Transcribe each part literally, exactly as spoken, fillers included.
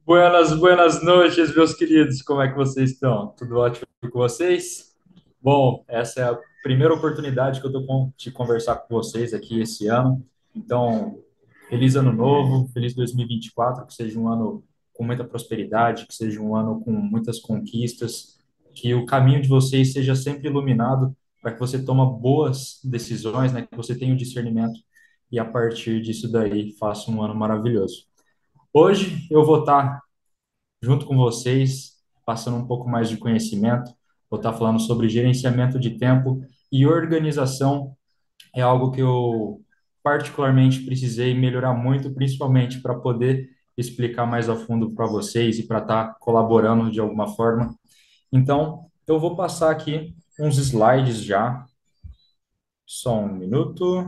Buenas, buenas noites, meus queridos. Como é que vocês estão? Tudo ótimo com vocês? Bom, essa é a primeira oportunidade que eu estou de conversar com vocês aqui esse ano. Então, feliz ano novo, feliz dois mil e vinte e quatro, que seja um ano com muita prosperidade, que seja um ano com muitas conquistas, que o caminho de vocês seja sempre iluminado para que você tome boas decisões, né? Que você tenha o discernimento e a partir disso daí faça um ano maravilhoso. Hoje eu vou estar junto com vocês, passando um pouco mais de conhecimento. Vou estar falando sobre gerenciamento de tempo e organização. É algo que eu particularmente precisei melhorar muito, principalmente para poder explicar mais a fundo para vocês e para estar colaborando de alguma forma. Então, eu vou passar aqui uns slides já. Só um minuto.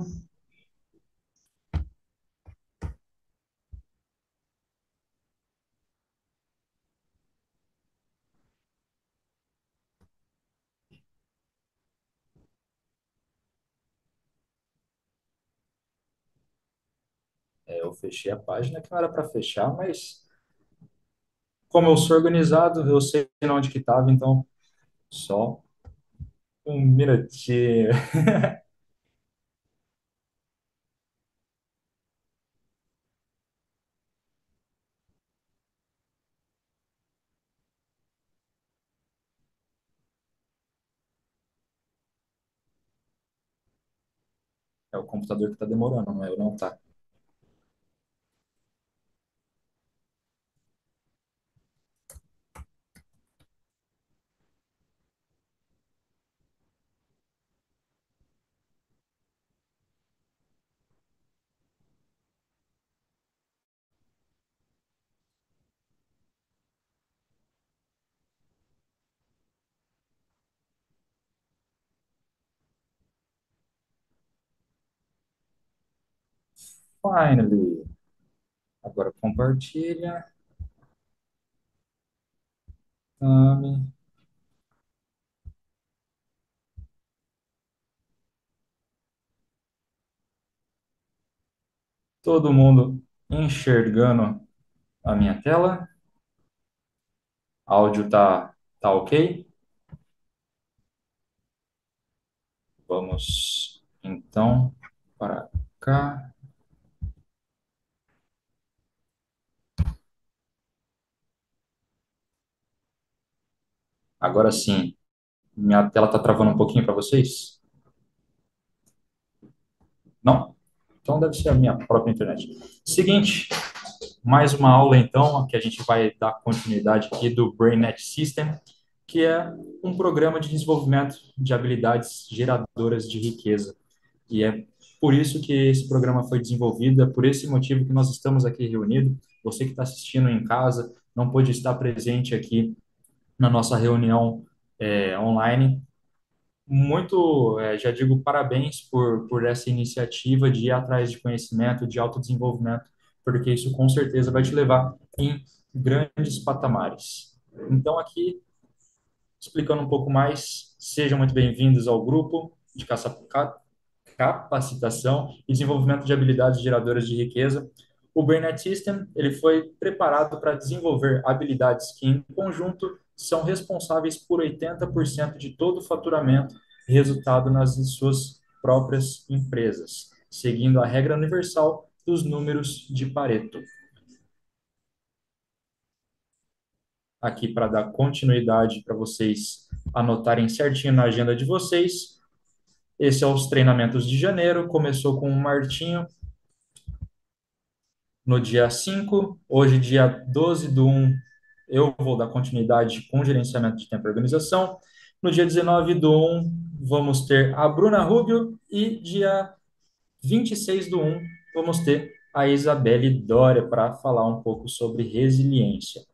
É, eu fechei a página que não era para fechar, mas como eu sou organizado, eu sei onde que estava, então só um minutinho. É o computador que está demorando, não é eu não, tá? Finally. Agora compartilha. Tame. Todo mundo enxergando a minha tela. Áudio tá, tá ok? Vamos então para cá. Agora sim. Minha tela tá travando um pouquinho para vocês? Não? Então deve ser a minha própria internet. Seguinte, mais uma aula, então, que a gente vai dar continuidade aqui do BrainNet System, que é um programa de desenvolvimento de habilidades geradoras de riqueza. E é por isso que esse programa foi desenvolvido, é por esse motivo que nós estamos aqui reunidos. Você que está assistindo em casa, não pôde estar presente aqui na nossa reunião é, online, muito, eh, já digo parabéns por, por essa iniciativa de ir atrás de conhecimento, de autodesenvolvimento, porque isso com certeza vai te levar em grandes patamares. Então, aqui, explicando um pouco mais, sejam muito bem-vindos ao grupo de caça- ca- capacitação e desenvolvimento de habilidades geradoras de riqueza. O BrainNet System ele foi preparado para desenvolver habilidades que, em conjunto, são responsáveis por oitenta por cento de todo o faturamento resultado nas suas próprias empresas, seguindo a regra universal dos números de Pareto. Aqui para dar continuidade para vocês anotarem certinho na agenda de vocês. Esse é os treinamentos de janeiro. Começou com o Martinho no dia cinco. Hoje, dia doze do um, eu vou dar continuidade com gerenciamento de tempo e organização. No dia dezenove do um, vamos ter a Bruna Rubio. E dia vinte e seis do um, vamos ter a Isabelle Dória para falar um pouco sobre resiliência.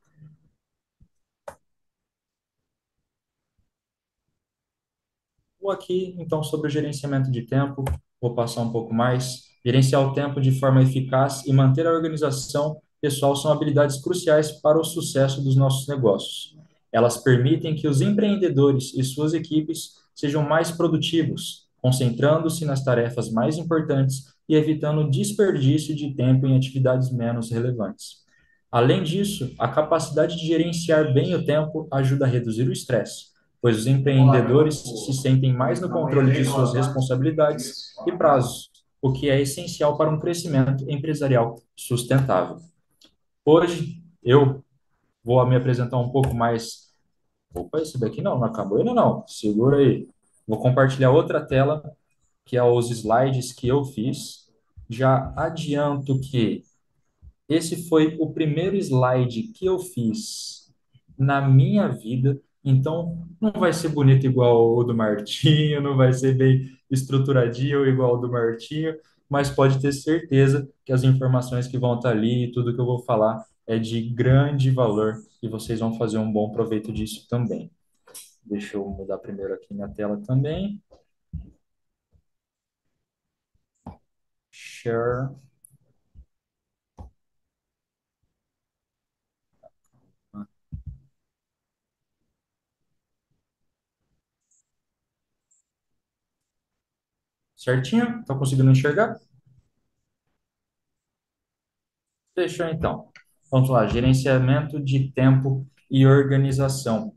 Vou aqui, então, sobre o gerenciamento de tempo, vou passar um pouco mais. Gerenciar o tempo de forma eficaz e manter a organização pessoal são habilidades cruciais para o sucesso dos nossos negócios. Elas permitem que os empreendedores e suas equipes sejam mais produtivos, concentrando-se nas tarefas mais importantes e evitando o desperdício de tempo em atividades menos relevantes. Além disso, a capacidade de gerenciar bem o tempo ajuda a reduzir o estresse, pois os empreendedores se sentem mais no controle de suas responsabilidades e prazos, o que é essencial para um crescimento empresarial sustentável. Hoje, eu vou me apresentar um pouco mais. Opa, esse daqui não, não acabou ainda não. Segura aí. Vou compartilhar outra tela, que é os slides que eu fiz. Já adianto que esse foi o primeiro slide que eu fiz na minha vida, então não vai ser bonito igual o do Martinho, não vai ser bem estruturadinho igual o do Martinho, mas pode ter certeza que as informações que vão estar ali e tudo que eu vou falar é de grande valor e vocês vão fazer um bom proveito disso também. Deixa eu mudar primeiro aqui minha tela também. Share. Certinho? Estão conseguindo enxergar? Fechou então. Vamos lá, gerenciamento de tempo e organização.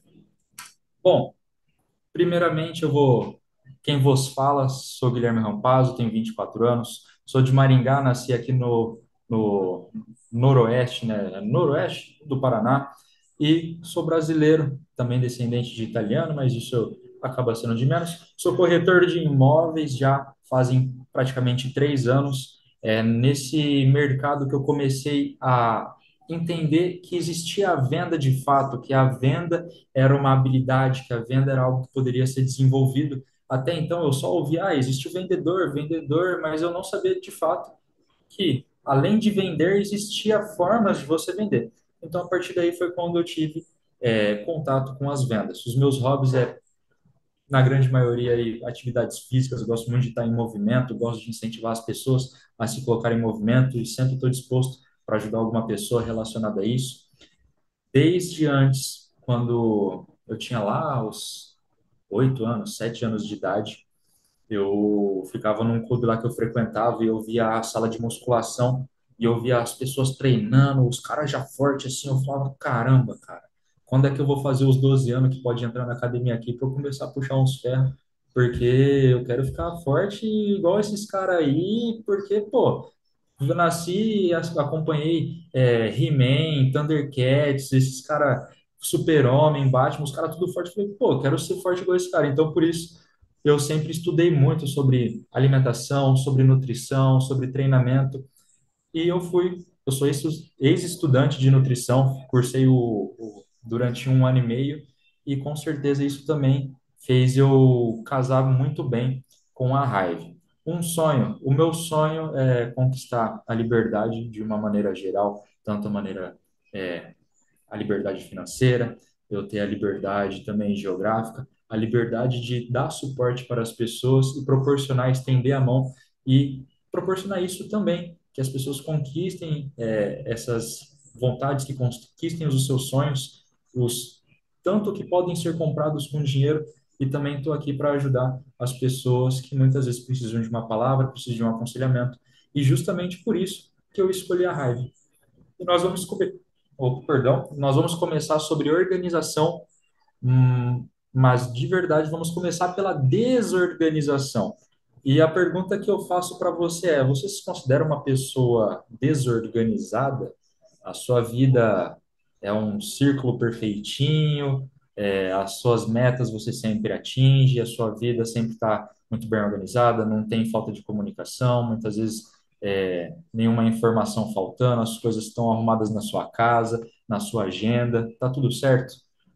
Bom, primeiramente eu vou. Quem vos fala, sou Guilherme Rampazzo, tenho vinte e quatro anos, sou de Maringá, nasci aqui no, no noroeste, né? Noroeste do Paraná, e sou brasileiro, também descendente de italiano, mas isso acaba sendo de menos. Sou corretor de imóveis já fazem praticamente três anos. É nesse mercado que eu comecei a entender que existia a venda de fato, que a venda era uma habilidade, que a venda era algo que poderia ser desenvolvido. Até então eu só ouvia, ah, existe o vendedor, vendedor, mas eu não sabia de fato que, além de vender, existia formas de você vender. Então, a partir daí foi quando eu tive é, contato com as vendas. Os meus hobbies é, na grande maioria, aí, atividades físicas. Eu gosto muito de estar em movimento, eu gosto de incentivar as pessoas a se colocar em movimento e sempre estou disposto para ajudar alguma pessoa relacionada a isso. Desde antes, quando eu tinha lá os oito anos, sete anos de idade, eu ficava num clube lá que eu frequentava e eu via a sala de musculação e eu via as pessoas treinando, os caras já fortes assim, eu falava, caramba, cara, quando é que eu vou fazer os doze anos que pode entrar na academia aqui para eu começar a puxar uns ferros? Porque eu quero ficar forte igual esses caras aí, porque, pô, eu nasci e as- acompanhei é, He-Man, Thundercats, esses caras, Super-Homem, Batman, os caras tudo forte. Eu falei, pô, quero ser forte igual esse cara. Então, por isso, eu sempre estudei muito sobre alimentação, sobre nutrição, sobre treinamento. E eu fui, eu sou ex- ex-estudante de nutrição, cursei o, o- durante um ano e meio, e com certeza isso também fez eu casar muito bem com a raiva. Um sonho, o meu sonho é conquistar a liberdade de uma maneira geral, tanto a maneira é, a liberdade financeira, eu ter a liberdade também geográfica, a liberdade de dar suporte para as pessoas e proporcionar, estender a mão e proporcionar isso também, que as pessoas conquistem é, essas vontades, que conquistem os seus sonhos, os tanto que podem ser comprados com dinheiro, e também estou aqui para ajudar as pessoas que muitas vezes precisam de uma palavra, precisam de um aconselhamento, e justamente por isso que eu escolhi a raiva. E nós vamos descobrir, oh, perdão, nós vamos começar sobre organização, hum, mas de verdade vamos começar pela desorganização. E a pergunta que eu faço para você é: você se considera uma pessoa desorganizada? A sua vida é um círculo perfeitinho, é, as suas metas você sempre atinge, a sua vida sempre está muito bem organizada, não tem falta de comunicação, muitas vezes é, nenhuma informação faltando, as coisas estão arrumadas na sua casa, na sua agenda, tá tudo certo?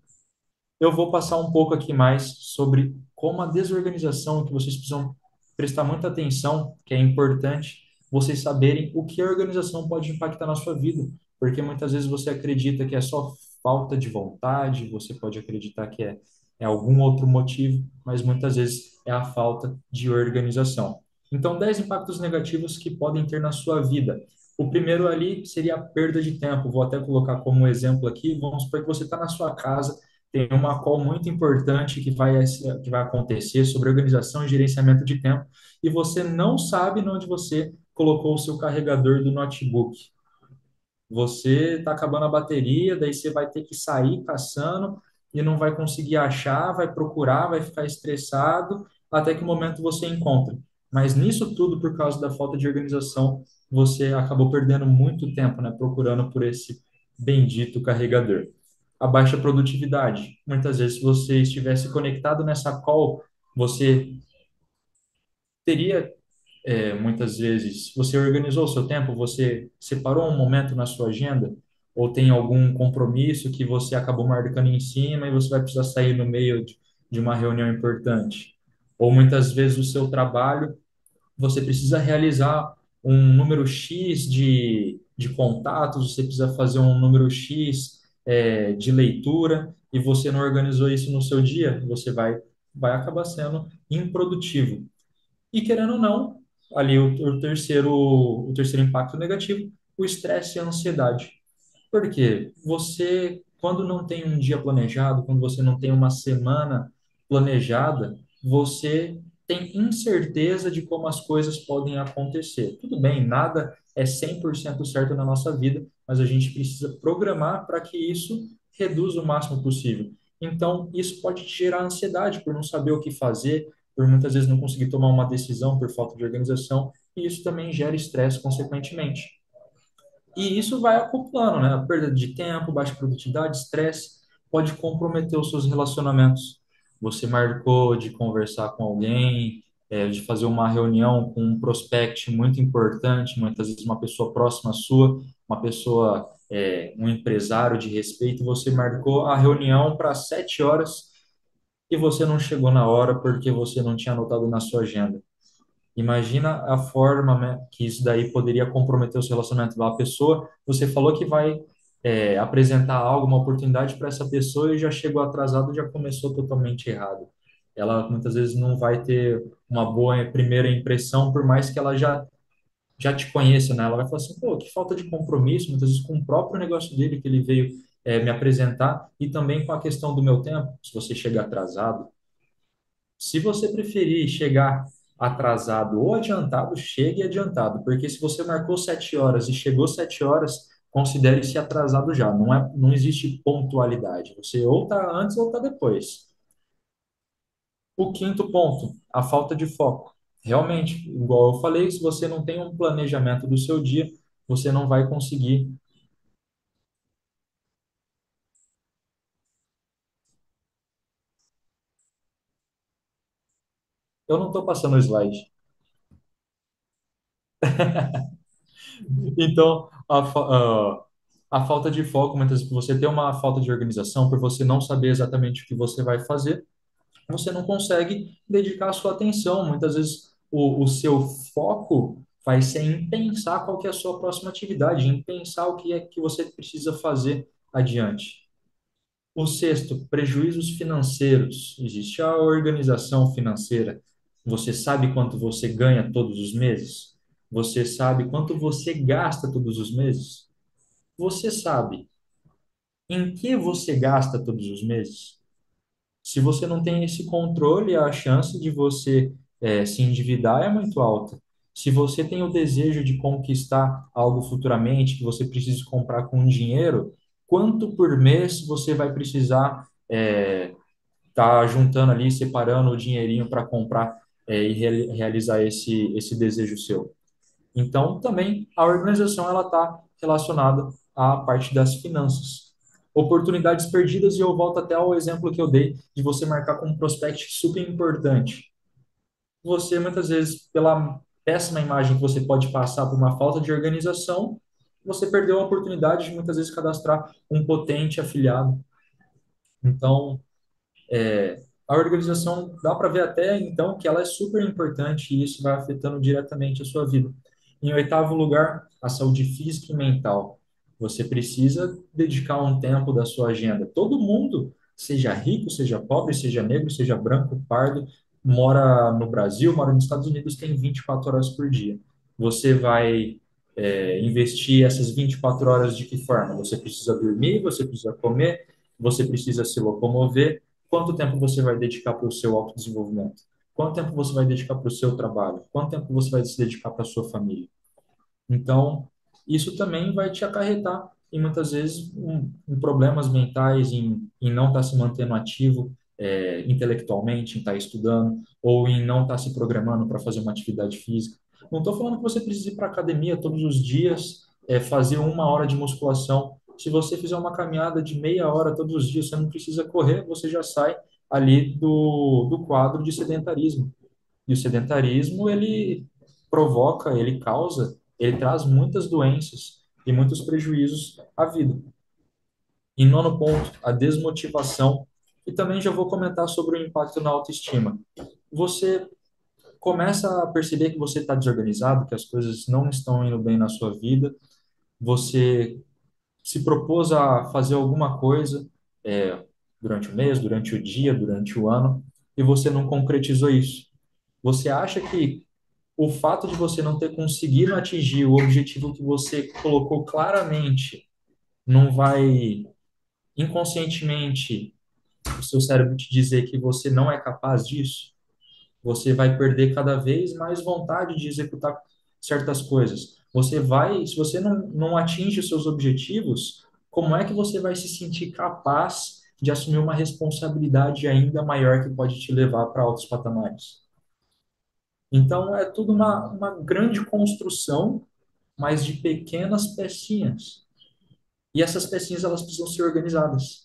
Eu vou passar um pouco aqui mais sobre como a desorganização, que vocês precisam prestar muita atenção, que é importante vocês saberem o que a organização pode impactar na sua vida, porque muitas vezes você acredita que é só falta de vontade, você pode acreditar que é, é algum outro motivo, mas muitas vezes é a falta de organização. Então, dez impactos negativos que podem ter na sua vida. O primeiro ali seria a perda de tempo. Vou até colocar como exemplo aqui. Vamos supor que você está na sua casa, tem uma call muito importante que vai, que vai acontecer sobre organização e gerenciamento de tempo, e você não sabe onde você colocou o seu carregador do notebook. Você está acabando a bateria, daí você vai ter que sair caçando e não vai conseguir achar, vai procurar, vai ficar estressado, até que o momento você encontra. Mas nisso tudo, por causa da falta de organização, você acabou perdendo muito tempo, né, procurando por esse bendito carregador. A baixa produtividade. Muitas vezes, se você estivesse conectado nessa call, você teria, é, muitas vezes, você organizou o seu tempo, você separou um momento na sua agenda, ou tem algum compromisso que você acabou marcando em cima e você vai precisar sair no meio de, de uma reunião importante. Ou muitas vezes o seu trabalho você precisa realizar um número X de, de contatos, você precisa fazer um número X é, de leitura e você não organizou isso no seu dia, você vai, vai acabar sendo improdutivo. E querendo ou não, ali o, o terceiro, o terceiro impacto negativo, o estresse e a ansiedade. Porque você, quando não tem um dia planejado, quando você não tem uma semana planejada, você tem incerteza de como as coisas podem acontecer. Tudo bem, nada é cem por cento certo na nossa vida, mas a gente precisa programar para que isso reduza o máximo possível. Então, isso pode te gerar ansiedade por não saber o que fazer, por muitas vezes não conseguir tomar uma decisão por falta de organização, e isso também gera estresse consequentemente. E isso vai acoplando, né? A perda de tempo, baixa produtividade, estresse, pode comprometer os seus relacionamentos. Você marcou de conversar com alguém, é, de fazer uma reunião com um prospect muito importante, muitas vezes uma pessoa próxima sua, uma pessoa, é, um empresário de respeito, você marcou a reunião para sete horas e você não chegou na hora porque você não tinha anotado na sua agenda. Imagina a forma, né, que isso daí poderia comprometer o seu relacionamento. A pessoa, você falou que vai é, apresentar algo, uma oportunidade para essa pessoa e já chegou atrasado, já começou totalmente errado. Ela muitas vezes não vai ter uma boa primeira impressão, por mais que ela já já te conheça, né? Ela vai falar assim, pô, que falta de compromisso, muitas vezes com o próprio negócio dele que ele veio é, me apresentar e também com a questão do meu tempo. Se você chega atrasado, se você preferir chegar atrasado ou adiantado, chegue adiantado, porque se você marcou sete horas e chegou sete horas, considere-se atrasado já. Não é, não existe pontualidade. Você ou está antes ou está depois. O quinto ponto, a falta de foco. Realmente, igual eu falei, se você não tem um planejamento do seu dia, você não vai conseguir. Eu não estou passando o slide. Então, a, fa- a, a falta de foco, muitas vezes, você tem uma falta de organização, por você não saber exatamente o que você vai fazer, você não consegue dedicar a sua atenção. Muitas vezes, o, o seu foco vai ser em pensar qual que é a sua próxima atividade, em pensar o que é que você precisa fazer adiante. O sexto, prejuízos financeiros. Existe a organização financeira. Você sabe quanto você ganha todos os meses? Você sabe quanto você gasta todos os meses? Você sabe em que você gasta todos os meses? Se você não tem esse controle, a chance de você eh, se endividar é muito alta. Se você tem o desejo de conquistar algo futuramente, que você precisa comprar com dinheiro, quanto por mês você vai precisar estar tá juntando ali, separando o dinheirinho para comprar eh, e reali- realizar esse, esse desejo seu? Então, também a organização ela está relacionada à parte das finanças. Oportunidades perdidas, e eu volto até ao exemplo que eu dei de você marcar como um prospect super importante. Você, muitas vezes, pela péssima imagem que você pode passar por uma falta de organização, você perdeu a oportunidade de muitas vezes cadastrar um potente afiliado. Então, a organização dá para ver até então que ela é super importante e isso vai afetando diretamente a sua vida. Em oitavo lugar, a saúde física e mental. Você precisa dedicar um tempo da sua agenda. Todo mundo, seja rico, seja pobre, seja negro, seja branco, pardo, mora no Brasil, mora nos Estados Unidos, tem vinte e quatro horas por dia. Você vai é, investir essas vinte e quatro horas de que forma? Você precisa dormir, você precisa comer, você precisa se locomover. Quanto tempo você vai dedicar para o seu autodesenvolvimento? Quanto tempo você vai dedicar para o seu trabalho? Quanto tempo você vai se dedicar para a sua família? Então, isso também vai te acarretar, e muitas vezes, um, em problemas mentais, em, em não estar se mantendo ativo, é, intelectualmente, em estar estudando, ou em não estar se programando para fazer uma atividade física. Não estou falando que você precisa ir para a academia todos os dias, é, fazer uma hora de musculação. Se você fizer uma caminhada de meia hora todos os dias, você não precisa correr, você já sai ali do, do quadro de sedentarismo. E o sedentarismo, ele provoca, ele causa, ele traz muitas doenças e muitos prejuízos à vida. Em nono ponto, a desmotivação. E também já vou comentar sobre o impacto na autoestima. Você começa a perceber que você está desorganizado, que as coisas não estão indo bem na sua vida, você se propôs a fazer alguma coisa é, durante o mês, durante o dia, durante o ano, e você não concretizou isso. Você acha que o fato de você não ter conseguido atingir o objetivo que você colocou claramente não vai inconscientemente o seu cérebro te dizer que você não é capaz disso? Você vai perder cada vez mais vontade de executar certas coisas. Você vai, se você não, não atinge os seus objetivos, como é que você vai se sentir capaz de assumir uma responsabilidade ainda maior que pode te levar para altos patamares? Então, é tudo uma, uma grande construção, mas de pequenas pecinhas. E essas pecinhas, elas precisam ser organizadas.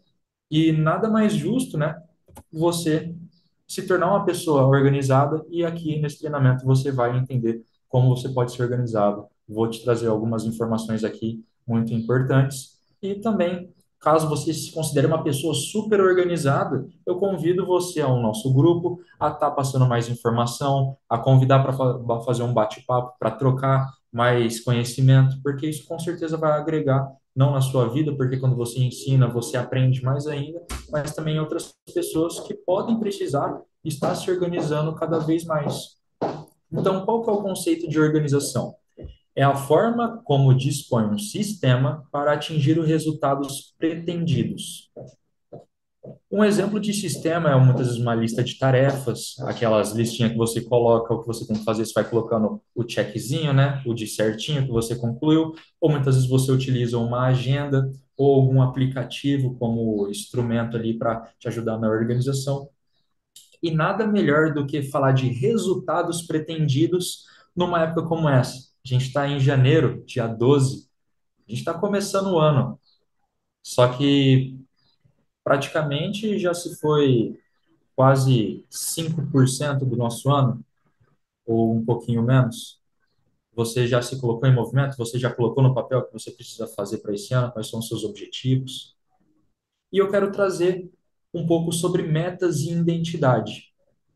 E nada mais justo, né? Você se tornar uma pessoa organizada e aqui nesse treinamento você vai entender como você pode ser organizado. Vou te trazer algumas informações aqui muito importantes e também, caso você se considere uma pessoa super organizada, eu convido você ao nosso grupo a estar passando mais informação, a convidar para fa fazer um bate-papo, para trocar mais conhecimento, porque isso com certeza vai agregar não na sua vida, porque quando você ensina, você aprende mais ainda, mas também outras pessoas que podem precisar estar se organizando cada vez mais. Então, qual que é o conceito de organização? É a forma como dispõe um sistema para atingir os resultados pretendidos. Um exemplo de sistema é muitas vezes uma lista de tarefas, aquelas listinhas que você coloca o que você tem que fazer, você vai colocando o checkzinho, né? O de certinho que você concluiu, ou muitas vezes você utiliza uma agenda ou algum aplicativo como instrumento ali para te ajudar na organização. E nada melhor do que falar de resultados pretendidos numa época como essa. A gente está em janeiro, dia doze, a gente está começando o ano, só que praticamente já se foi quase cinco por cento do nosso ano, ou um pouquinho menos. Você já se colocou em movimento? Você já colocou no papel o que você precisa fazer para esse ano? Quais são os seus objetivos? E eu quero trazer um pouco sobre metas e identidade.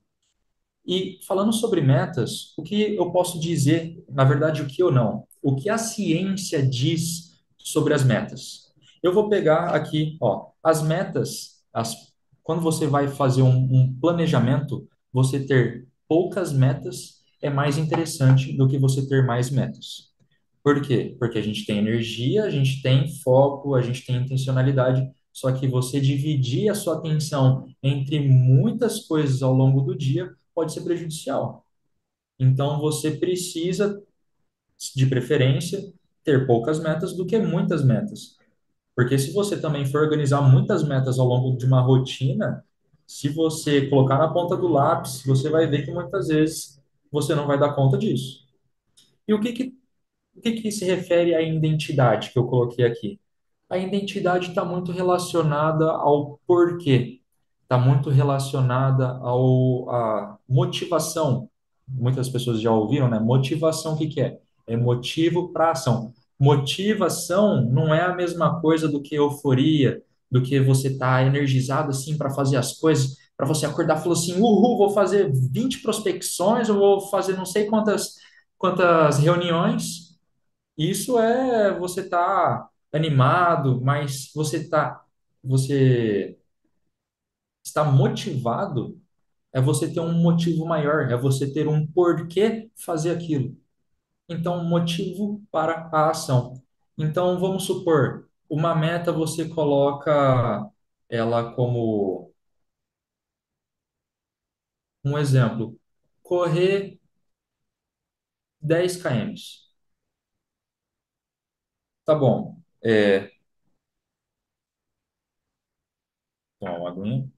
E falando sobre metas, o que eu posso dizer, na verdade, o que eu não? O que a ciência diz sobre as metas? Eu vou pegar aqui, ó, as metas, as, quando você vai fazer um, um planejamento, você ter poucas metas é mais interessante do que você ter mais metas. Por quê? Porque a gente tem energia, a gente tem foco, a gente tem intencionalidade, só que você dividir a sua atenção entre muitas coisas ao longo do dia pode ser prejudicial. Então, você precisa, de preferência, ter poucas metas do que muitas metas. Porque se você também for organizar muitas metas ao longo de uma rotina, se você colocar na ponta do lápis, você vai ver que muitas vezes você não vai dar conta disso. E o que que, o que que se refere à identidade que eu coloquei aqui? A identidade está muito relacionada ao porquê, está muito relacionada ao à motivação. Muitas pessoas já ouviram, né? Motivação, o que que é? É motivo para ação. Motivação não é a mesma coisa do que euforia, do que você tá energizado assim para fazer as coisas, para você acordar e falar assim, uhul, vou fazer vinte prospecções, eu vou fazer não sei quantas quantas reuniões. Isso é você tá animado, mas você tá você está motivado, é você ter um motivo maior, é você ter um porquê fazer aquilo. Então, motivo para a ação. Então, vamos supor, uma meta você coloca ela como um exemplo, correr dez quilômetros. Tá bom. É, toma uma aguinha.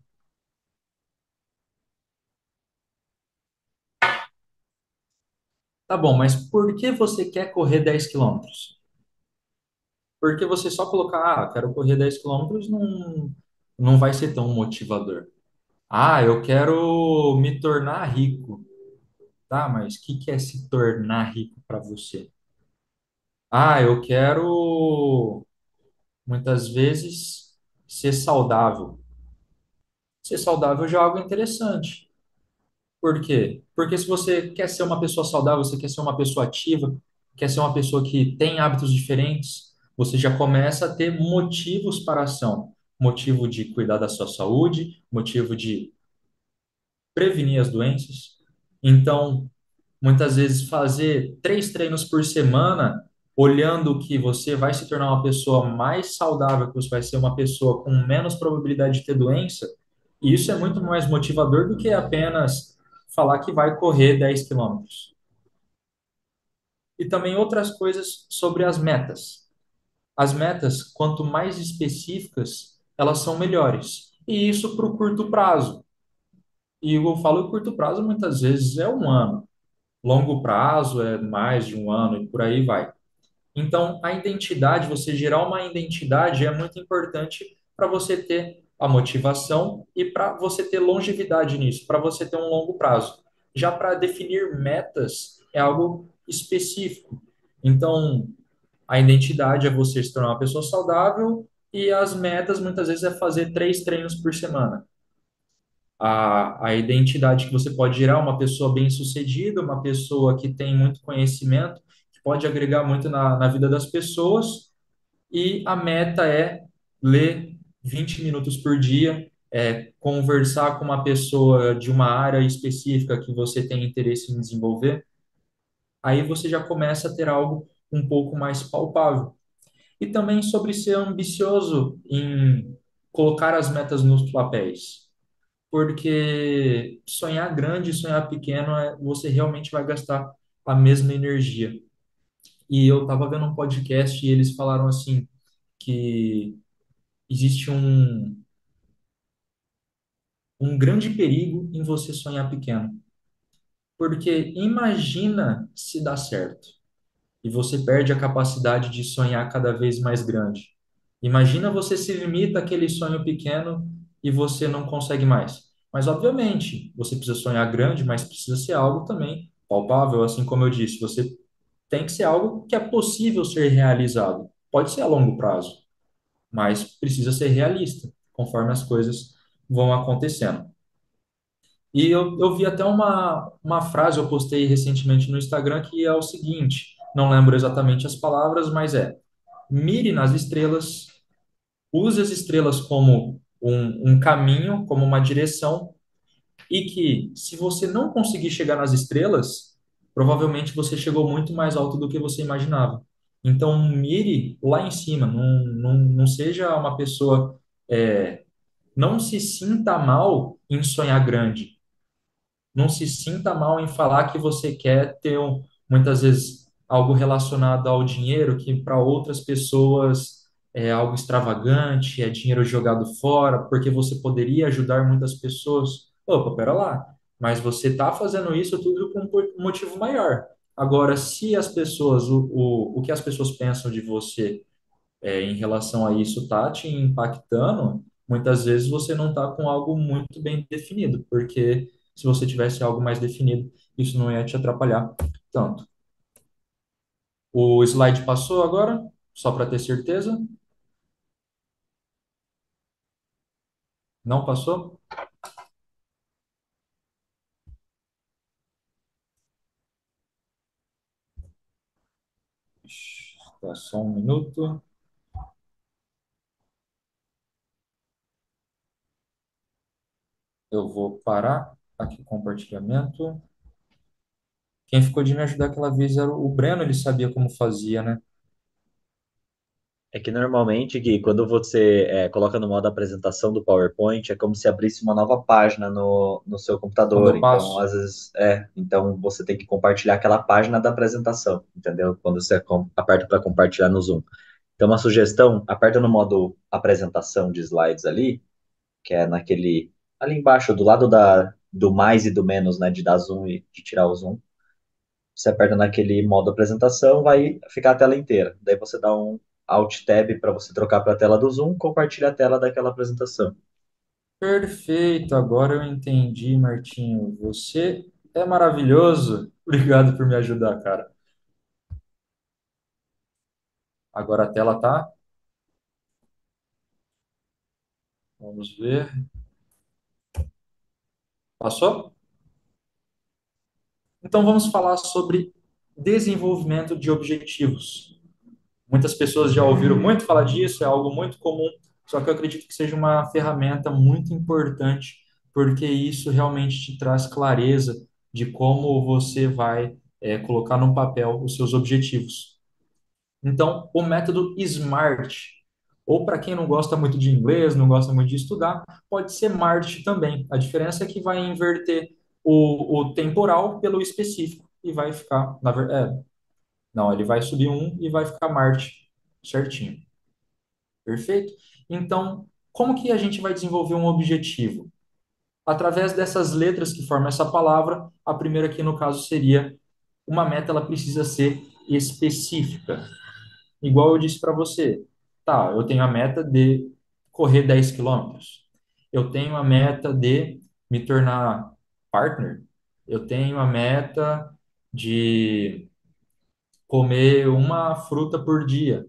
Tá bom, mas por que você quer correr dez quilômetros? Porque você só colocar, ah, quero correr dez quilômetros, não, não vai ser tão motivador. Ah, eu quero me tornar rico. Tá, mas o que que é se tornar rico para você? Ah, eu quero, muitas vezes, ser saudável. Ser saudável já é algo interessante. Por quê? Porque se você quer ser uma pessoa saudável, você quer ser uma pessoa ativa, quer ser uma pessoa que tem hábitos diferentes, você já começa a ter motivos para a ação. Motivo de cuidar da sua saúde, motivo de prevenir as doenças. Então, muitas vezes fazer três treinos por semana, olhando que você vai se tornar uma pessoa mais saudável, que você vai ser uma pessoa com menos probabilidade de ter doença, e isso é muito mais motivador do que apenas falar que vai correr dez quilômetros. E também outras coisas sobre as metas. As metas, quanto mais específicas, elas são melhores. E isso para o curto prazo. E eu falo curto prazo muitas vezes é um ano. Longo prazo é mais de um ano e por aí vai. Então, a identidade, você gerar uma identidade é muito importante para você ter a motivação e para você ter longevidade nisso, para você ter um longo prazo. Já para definir metas é algo específico. Então, a identidade é você se tornar uma pessoa saudável e as metas muitas vezes é fazer três treinos por semana. A, a identidade que você pode gerar uma pessoa bem-sucedida, uma pessoa que tem muito conhecimento, que pode agregar muito na, na vida das pessoas, e a meta é ler vinte minutos por dia, é, conversar com uma pessoa de uma área específica que você tem interesse em desenvolver, aí você já começa a ter algo um pouco mais palpável. E também sobre ser ambicioso em colocar as metas nos papéis, porque sonhar grande e sonhar pequeno, é, você realmente vai gastar a mesma energia. E eu estava vendo um podcast e eles falaram assim que existe um, um grande perigo em você sonhar pequeno. Porque imagina se dá certo e você perde a capacidade de sonhar cada vez mais grande. Imagina você se limita àquele sonho pequeno e você não consegue mais. Mas, obviamente, você precisa sonhar grande, mas precisa ser algo também palpável, assim como eu disse. Você tem que ser algo que é possível ser realizado. Pode ser a longo prazo, mas precisa ser realista, conforme as coisas vão acontecendo. E eu, eu vi até uma, uma frase, eu postei recentemente no Instagram, que é o seguinte: não lembro exatamente as palavras, mas é: mire nas estrelas, use as estrelas como um, um caminho, como uma direção, e que se você não conseguir chegar nas estrelas, provavelmente você chegou muito mais alto do que você imaginava. Então, mire lá em cima, não, não, não seja uma pessoa, é, não se sinta mal em sonhar grande. Não se sinta mal em falar que você quer ter um, muitas vezes algo relacionado ao dinheiro que para outras pessoas é algo extravagante, é dinheiro jogado fora, porque você poderia ajudar muitas pessoas. Opa, pera lá. Mas você está fazendo isso tudo com um motivo maior. Agora, se as pessoas, o, o, o que as pessoas pensam de você é, em relação a isso tá te impactando, muitas vezes você não está com algo muito bem definido, porque se você tivesse algo mais definido, isso não ia te atrapalhar tanto. O slide passou agora, só para ter certeza? Não passou? Tá só um minuto. Eu vou parar aqui o compartilhamento. Quem ficou de me ajudar aquela vez era o Breno, ele sabia como fazia, né? É que normalmente, Gui, quando você é, coloca no modo apresentação do PowerPoint, é como se abrisse uma nova página no, no seu Quando computador. eu Então, passo. às vezes, é. Então, você tem que compartilhar aquela página da apresentação, entendeu? Quando você com- aperta para compartilhar no Zoom. Então, uma sugestão, aperta no modo apresentação de slides ali, que é naquele, ali embaixo, do lado da, do mais e do menos, né, de dar zoom e de tirar o zoom. Você aperta naquele modo apresentação, vai ficar a tela inteira. Daí você dá um Alt Tab para você trocar para a tela do Zoom, compartilha a tela daquela apresentação. Perfeito, agora eu entendi, Martinho. Você é maravilhoso. Obrigado por me ajudar, cara. Agora a tela tá. Vamos ver. Passou? Então vamos falar sobre desenvolvimento de objetivos. Muitas pessoas já ouviram muito falar disso, é algo muito comum, só que eu acredito que seja uma ferramenta muito importante, porque isso realmente te traz clareza de como você vai é, colocar no papel os seus objetivos. Então, o método SMART, ou para quem não gosta muito de inglês, não gosta muito de estudar, pode ser MART também. A diferença é que vai inverter o, o temporal pelo específico e vai ficar, na verdade, é, não, ele vai subir um e vai ficar MART certinho. Perfeito? Então, como que a gente vai desenvolver um objetivo? Através dessas letras que formam essa palavra, a primeira aqui no caso seria uma meta, ela precisa ser específica. Igual eu disse para você, tá, eu tenho a meta de correr dez quilômetros. Eu tenho a meta de me tornar partner. Eu tenho a meta de comer uma fruta por dia.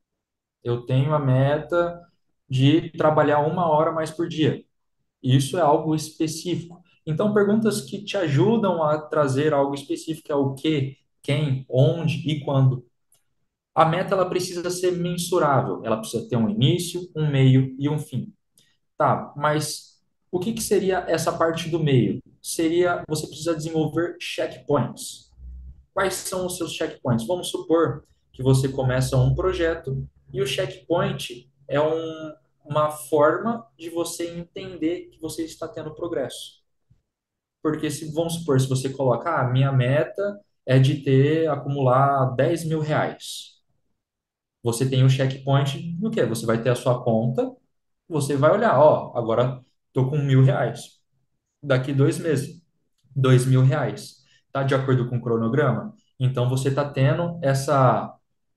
Eu tenho a meta de trabalhar uma hora mais por dia. Isso é algo específico. Então, perguntas que te ajudam a trazer algo específico é o que, quem, onde e quando. A meta ela precisa ser mensurável, ela precisa ter um início, um meio e um fim. Tá, mas o que que seria essa parte do meio? Seria você precisa desenvolver checkpoints. Quais são os seus checkpoints? Vamos supor que você começa um projeto e o checkpoint é um, uma forma de você entender que você está tendo progresso. Porque se vamos supor, se você coloca, ah, minha meta é de ter acumular dez mil reais. Você tem um checkpoint do quê? Você vai ter a sua conta, você vai olhar, ó, agora tô com mil reais. Daqui dois meses, dois mil reais. Tá de acordo com o cronograma? Então você está tendo essa,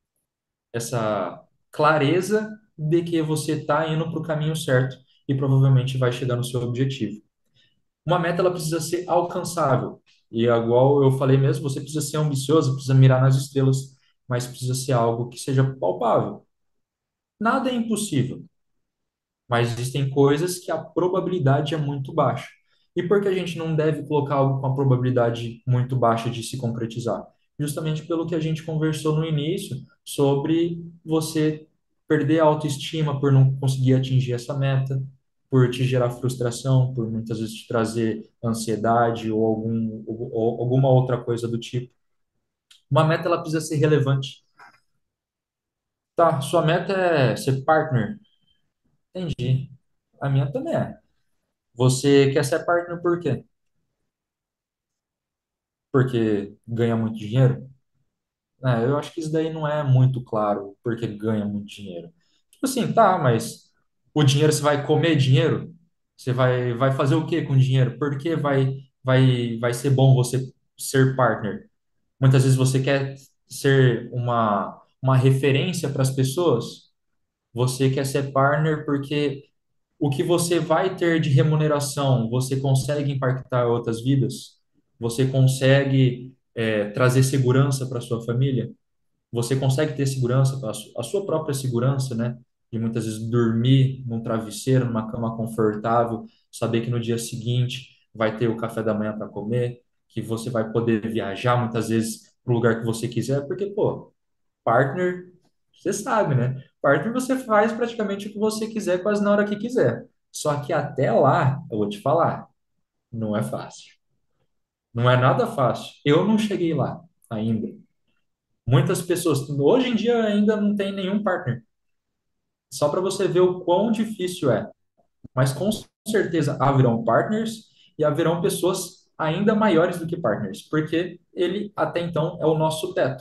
essa clareza de que você está indo para o caminho certo e provavelmente vai chegar no seu objetivo. Uma meta ela precisa ser alcançável. E é igual eu falei mesmo, você precisa ser ambicioso, precisa mirar nas estrelas, mas precisa ser algo que seja palpável. Nada é impossível, mas existem coisas que a probabilidade é muito baixa. E por que a gente não deve colocar algo com a probabilidade muito baixa de se concretizar? Justamente pelo que a gente conversou no início sobre você perder a autoestima por não conseguir atingir essa meta, por te gerar frustração, por muitas vezes te trazer ansiedade ou, algum, ou, ou alguma outra coisa do tipo. Uma meta ela precisa ser relevante. Tá, sua meta é ser partner. Entendi. A minha também é. Você quer ser partner por quê? Porque ganha muito dinheiro? É, eu acho que isso daí não é muito claro, porque ganha muito dinheiro. Tipo assim, tá, mas o dinheiro você vai comer dinheiro? Você vai, vai fazer o quê com o dinheiro? Por que vai, vai, vai ser bom você ser partner? Muitas vezes você quer ser uma, uma referência para as pessoas, você quer ser partner porque o que você vai ter de remuneração, você consegue impactar outras vidas? Você consegue é, trazer segurança para sua família? Você consegue ter segurança, a su- a sua própria segurança, né? De muitas vezes dormir num travesseiro, numa cama confortável, saber que no dia seguinte vai ter o café da manhã para comer, que você vai poder viajar muitas vezes para o lugar que você quiser, porque, pô, partner, você sabe, né? Partner você faz praticamente o que você quiser, quase na hora que quiser. Só que até lá, eu vou te falar, não é fácil. Não é nada fácil. Eu não cheguei lá ainda. Muitas pessoas, hoje em dia ainda não tem nenhum partner. Só para você ver o quão difícil é. Mas com certeza haverão partners e haverão pessoas ainda maiores do que partners, porque ele até então é o nosso teto.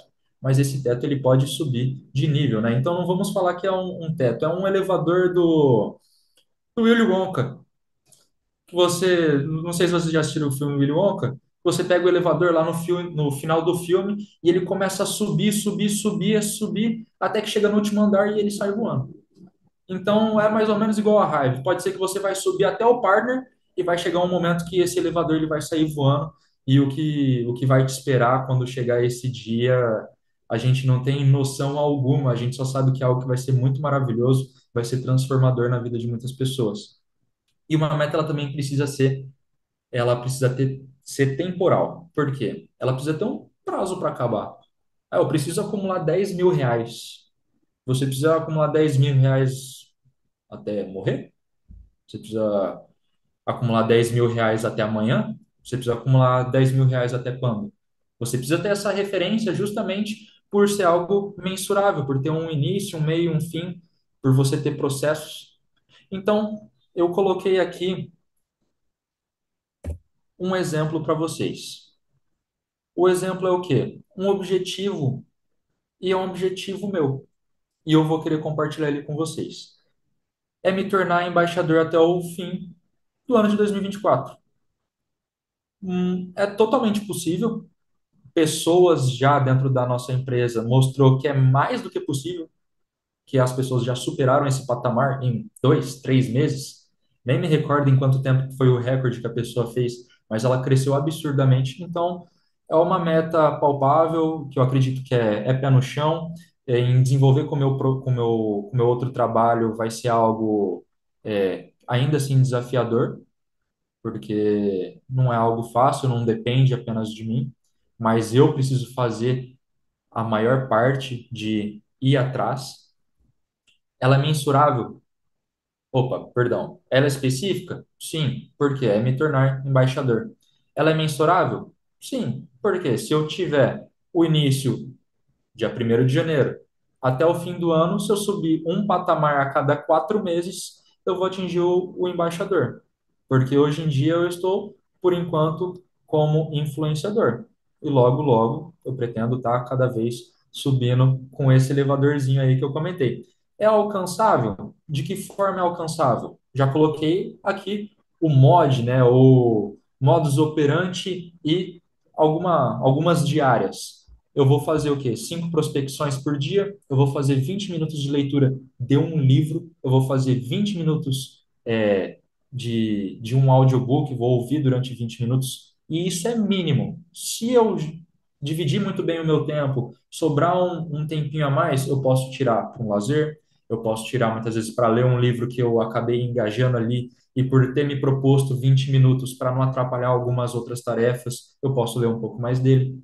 mas esse teto ele pode subir de nível, né? Então não vamos falar que é um, um teto, é um elevador do, do Willy Wonka, que você, não sei se você já assistiu o filme Willy Wonka, você pega o elevador lá no filme, no final do filme e ele começa a subir, subir, subir, subir, até que chega no último andar e ele sai voando. Então é mais ou menos igual a Hive. Pode ser que você vai subir até o partner e vai chegar um momento que esse elevador ele vai sair voando e o que o que vai te esperar quando chegar esse dia, a gente não tem noção alguma, a gente só sabe que é algo que vai ser muito maravilhoso, vai ser transformador na vida de muitas pessoas. E uma meta ela também precisa ser, ela precisa ter ser temporal. Por quê? Ela precisa ter um prazo para acabar. Ah, eu preciso acumular dez mil reais. Você precisa acumular dez mil reais até morrer? Você precisa acumular dez mil reais até amanhã? Você precisa acumular dez mil reais até quando? Você precisa ter essa referência justamente por ser algo mensurável, por ter um início, um meio, um fim, por você ter processos. Então, eu coloquei aqui um exemplo para vocês. O exemplo é o quê? Um objetivo, e é um objetivo meu. E eu vou querer compartilhar ele com vocês. É me tornar embaixador até o fim do ano de dois mil e vinte e quatro. Hum, é totalmente possível. Pessoas já dentro da nossa empresa mostrou que é mais do que possível, que as pessoas já superaram esse patamar em dois, três meses. Nem me recordo em quanto tempo foi o recorde que a pessoa fez, mas ela cresceu absurdamente. Então, é uma meta palpável, que eu acredito que é, é pé no chão. É, em desenvolver com o meu, pro- com o meu, com o meu outro trabalho vai ser algo é, ainda assim desafiador, porque não é algo fácil, não depende apenas de mim, mas eu preciso fazer a maior parte de ir atrás. Ela é mensurável? Opa, perdão. Ela é específica? Sim, porque é me tornar embaixador. Ela é mensurável? Sim, porque se eu tiver o início dia primeiro de janeiro, até o fim do ano, se eu subir um patamar a cada quatro meses, eu vou atingir o, o embaixador. Porque hoje em dia eu estou, por enquanto, como influenciador. E logo, logo, eu pretendo estar cada vez subindo com esse elevadorzinho aí que eu comentei. É alcançável? De que forma é alcançável? Já coloquei aqui o mod, né, o modus operandi e alguma, algumas diárias. Eu vou fazer o quê? Cinco prospecções por dia, eu vou fazer vinte minutos de leitura de um livro, eu vou fazer vinte minutos é, de, de um audiobook, vou ouvir durante vinte minutos, e isso é mínimo. Se eu dividir muito bem o meu tempo, sobrar um, um tempinho a mais, eu posso tirar para um lazer, eu posso tirar muitas vezes para ler um livro que eu acabei engajando ali, e por ter me proposto vinte minutos para não atrapalhar algumas outras tarefas, eu posso ler um pouco mais dele.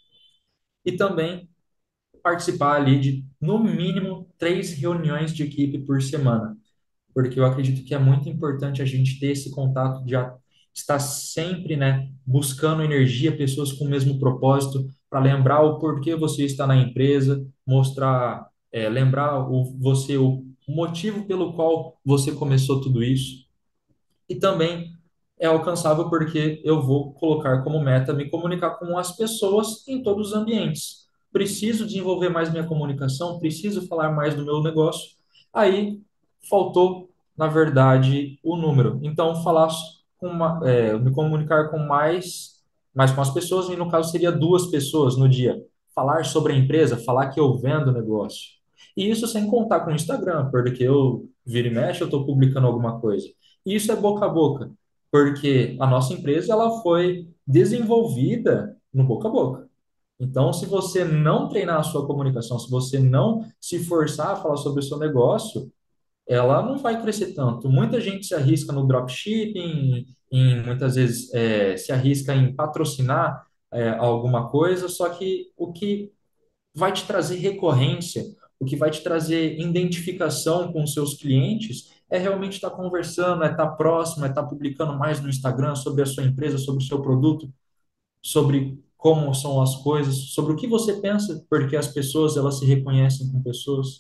E também participar ali de, no mínimo, três reuniões de equipe por semana, porque eu acredito que é muito importante a gente ter esse contato de a- estar sempre, né, buscando energia, pessoas com o mesmo propósito, para lembrar o porquê você está na empresa, mostrar, é, lembrar o, você o motivo pelo qual você começou tudo isso. E também é alcançável porque eu vou colocar como meta me comunicar com as pessoas em todos os ambientes. Preciso desenvolver mais minha comunicação, preciso falar mais do meu negócio. Aí faltou, na verdade, o número. Então, falar com uma, é, me comunicar com mais, mais com as pessoas, e no caso seria duas pessoas no dia. Falar sobre a empresa, falar que eu vendo o negócio. E isso sem contar com o Instagram, porque eu vira e mexe, eu estou publicando alguma coisa. E isso é boca a boca, porque a nossa empresa ela foi desenvolvida no boca a boca. Então, se você não treinar a sua comunicação, se você não se forçar a falar sobre o seu negócio, ela não vai crescer tanto. Muita gente se arrisca no dropshipping, em, muitas vezes é, se arrisca em patrocinar é, alguma coisa, só que o que vai te trazer recorrência, o que vai te trazer identificação com os seus clientes, é realmente estar conversando, é estar próximo, é estar publicando mais no Instagram sobre a sua empresa, sobre o seu produto, sobre como são as coisas, sobre o que você pensa, porque as pessoas elas se reconhecem com pessoas.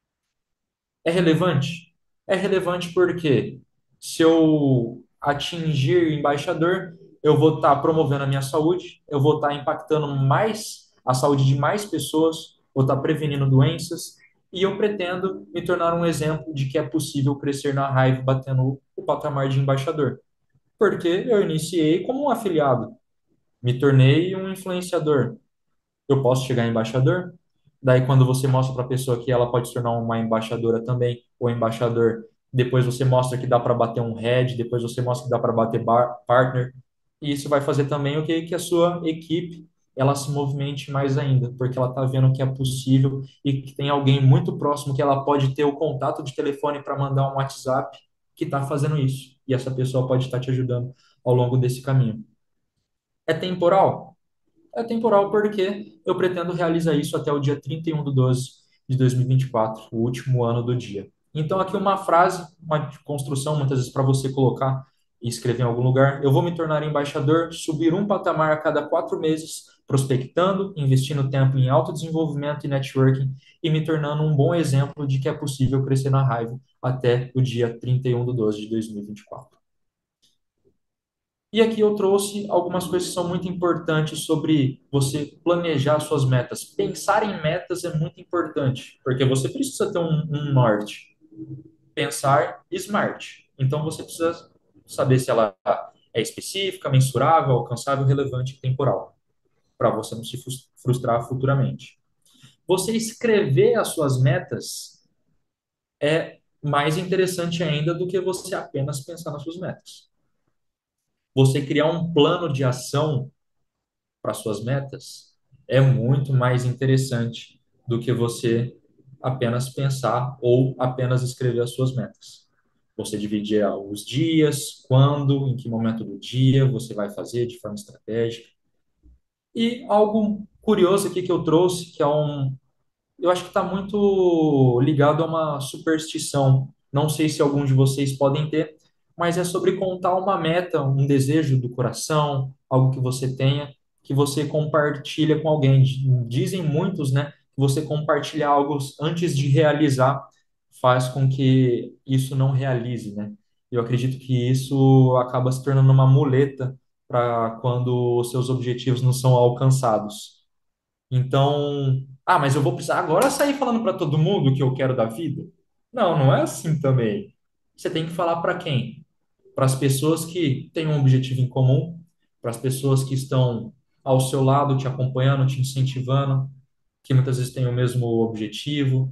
É relevante? É relevante porque se eu atingir embaixador, eu vou estar promovendo a minha saúde, eu vou estar impactando mais a saúde de mais pessoas, vou estar prevenindo doenças, e eu pretendo me tornar um exemplo de que é possível crescer na Hive batendo o patamar de embaixador. Porque eu iniciei como um afiliado, me tornei um influenciador, eu posso chegar a embaixador. Daí, quando você mostra para a pessoa que ela pode se tornar uma embaixadora também, ou embaixador, depois você mostra que dá para bater um head, depois você mostra que dá para bater bar, partner, e isso vai fazer também o que, que a sua equipe ela se movimente mais ainda, porque ela está vendo que é possível e que tem alguém muito próximo que ela pode ter o contato de telefone para mandar um WhatsApp que está fazendo isso. E essa pessoa pode estar te ajudando ao longo desse caminho. É temporal? É temporal porque eu pretendo realizar isso até o dia trinta e um de doze de dois mil e vinte e quatro, o último ano do dia. Então, aqui uma frase, uma construção, muitas vezes para você colocar e escrever em algum lugar. Eu vou me tornar embaixador, subir um patamar a cada quatro meses, prospectando, investindo tempo em autodesenvolvimento e networking e me tornando um bom exemplo de que é possível crescer na raiva até o dia trinta e um de doze de dois mil e vinte e quatro. E aqui eu trouxe algumas coisas que são muito importantes sobre você planejar suas metas. Pensar em metas é muito importante, porque você precisa ter um, um norte. Pensar smart. Então você precisa saber se ela é específica, mensurável, alcançável, relevante e temporal, para você não se frustrar futuramente. Você escrever as suas metas é mais interessante ainda do que você apenas pensar nas suas metas. Você criar um plano de ação para suas metas é muito mais interessante do que você apenas pensar ou apenas escrever as suas metas. Você dividir os dias, quando, em que momento do dia você vai fazer de forma estratégica. E algo curioso aqui que eu trouxe, que é um, eu acho que está muito ligado a uma superstição. Não sei se alguns de vocês podem ter, mas é sobre contar uma meta, um desejo do coração, algo que você tenha, que você compartilha com alguém. Dizem muitos, né, que você compartilhar algo antes de realizar faz com que isso não realize, né? Eu acredito que isso acaba se tornando uma muleta para quando os seus objetivos não são alcançados. Então, ah, mas eu vou precisar agora sair falando para todo mundo o que eu quero da vida? Não, não é assim também. Você tem que falar para quem? Para as pessoas que têm um objetivo em comum, para as pessoas que estão ao seu lado, te acompanhando, te incentivando, que muitas vezes têm o mesmo objetivo.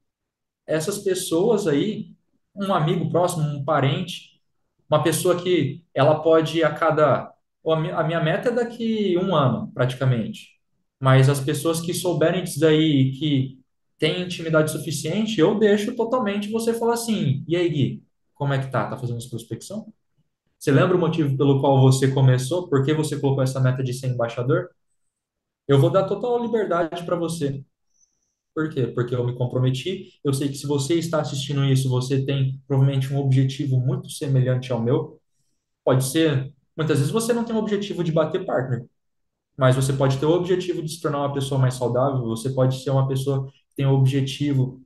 Essas pessoas aí, um amigo próximo, um parente, uma pessoa que ela pode a cada. A mi- a minha meta é daqui um ano, praticamente. Mas as pessoas que souberem disso daí, e que têm intimidade suficiente, eu deixo totalmente você falar assim: e aí, Gui, como é que tá? Tá fazendo essa prospecção? Você lembra o motivo pelo qual você começou? Por que você colocou essa meta de ser embaixador? Eu vou dar total liberdade para você. Por quê? Porque eu me comprometi. Eu sei que se você está assistindo isso, você tem provavelmente um objetivo muito semelhante ao meu. Pode ser, muitas vezes você não tem o objetivo de bater partner, mas você pode ter o objetivo de se tornar uma pessoa mais saudável, você pode ser uma pessoa que tem o objetivo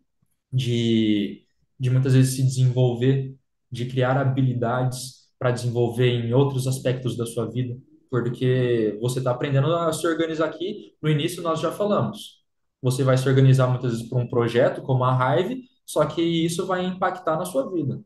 de, de muitas vezes se desenvolver, de criar habilidades para desenvolver em outros aspectos da sua vida, porque você está aprendendo a se organizar aqui. No início nós já falamos. Você vai se organizar muitas vezes para um projeto como a Hive, só que isso vai impactar na sua vida.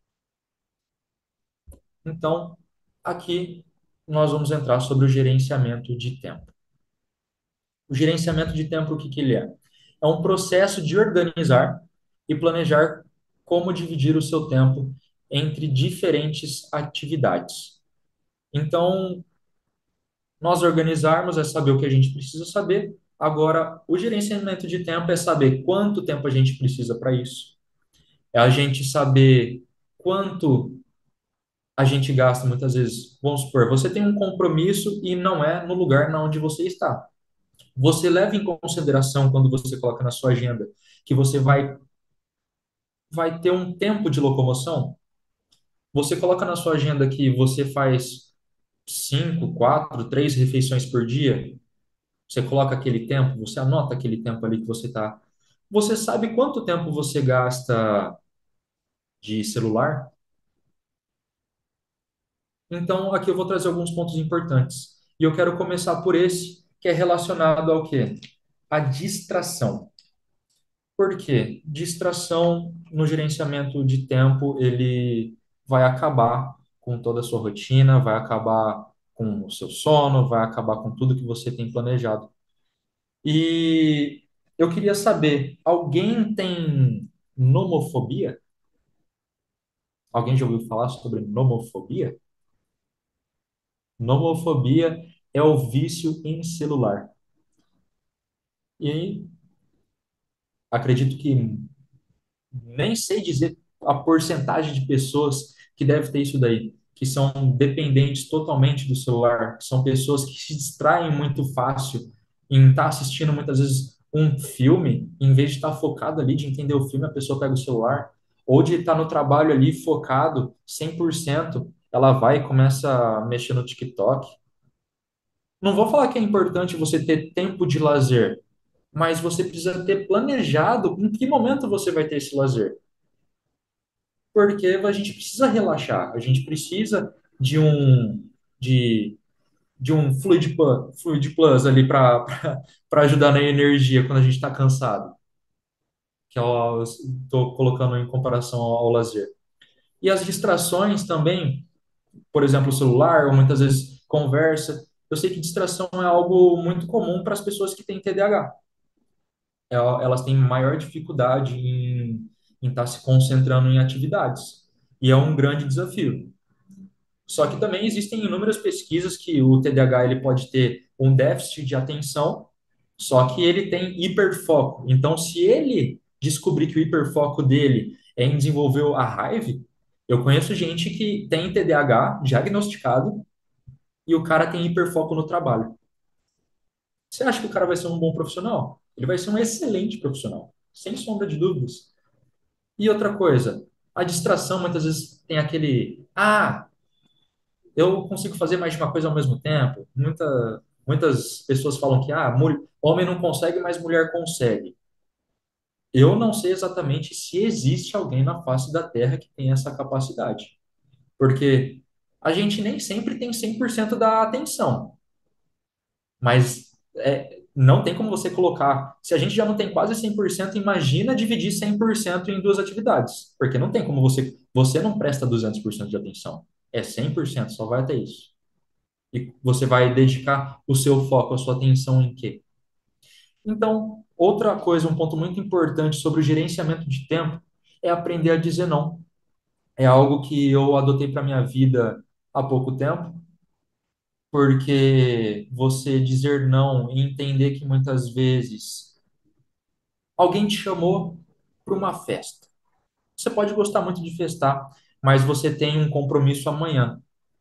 Então, aqui nós vamos entrar sobre o gerenciamento de tempo. O gerenciamento de tempo, o que que ele é? É um processo de organizar e planejar como dividir o seu tempo entre diferentes atividades. Então, nós organizarmos é saber o que a gente precisa saber. Agora, o gerenciamento de tempo é saber quanto tempo a gente precisa para isso. É a gente saber quanto a gente gasta muitas vezes. Vamos supor, você tem um compromisso e não é no lugar na onde você está. Você leva em consideração quando você coloca na sua agenda que você vai vai ter um tempo de locomoção? Você coloca na sua agenda que você faz cinco, quatro, três refeições por dia? Você coloca aquele tempo, você anota aquele tempo ali que você está. Você sabe quanto tempo você gasta de celular? Então, aqui eu vou trazer alguns pontos importantes. E eu quero começar por esse, que é relacionado ao quê? A distração. Por quê? Distração no gerenciamento de tempo, ele vai acabar com toda a sua rotina, vai acabar com o seu sono, vai acabar com tudo que você tem planejado. E eu queria saber, alguém tem nomofobia? Alguém já ouviu falar sobre nomofobia? Nomofobia é o vício em celular. E acredito que nem sei dizer a porcentagem de pessoas que deve ter isso daí, que são dependentes totalmente do celular, que são pessoas que se distraem muito fácil em estar assistindo muitas vezes um filme, em vez de estar focado ali de entender o filme, a pessoa pega o celular, ou de estar no trabalho ali focado cem por cento, ela vai e começa a mexer no TikTok. Não vou falar que é importante você ter tempo de lazer, mas você precisa ter planejado em que momento você vai ter esse lazer, porque a gente precisa relaxar, a gente precisa de um de, de um fluid plus, fluid plus ali para para ajudar na energia quando a gente está cansado, que eu estou colocando em comparação ao, ao lazer. E as distrações também, por exemplo, o celular, ou muitas vezes conversa. Eu sei que distração é algo muito comum para as pessoas que têm T D A H. El- Elas têm maior dificuldade em em estar se concentrando em atividades. E é um grande desafio. Só que também existem inúmeras pesquisas que o T D A H ele pode ter um déficit de atenção, só que ele tem hiperfoco. Então, se ele descobrir que o hiperfoco dele é em desenvolver a raiva, eu conheço gente que tem T D A H diagnosticado e o cara tem hiperfoco no trabalho. Você acha que o cara vai ser um bom profissional? Ele vai ser um excelente profissional, sem sombra de dúvidas. E outra coisa, a distração muitas vezes tem aquele, ah, eu consigo fazer mais de uma coisa ao mesmo tempo. Muita, muitas pessoas falam que ah, mul- homem não consegue, mas mulher consegue. Eu não sei exatamente se existe alguém na face da Terra que tem essa capacidade, porque a gente nem sempre tem cem por cento da atenção, mas é, não tem como você colocar. Se a gente já não tem quase cem por cento, imagina dividir cem por cento em duas atividades, porque não tem como você. Você não presta duzentos por cento de atenção, é cem por cento, só vai até isso. E você vai dedicar o seu foco, a sua atenção em quê? Então, outra coisa, um ponto muito importante sobre o gerenciamento de tempo é aprender a dizer não. É algo que eu adotei para minha vida há pouco tempo, porque você dizer não e entender que muitas vezes alguém te chamou para uma festa. Você pode gostar muito de festar, mas você tem um compromisso amanhã.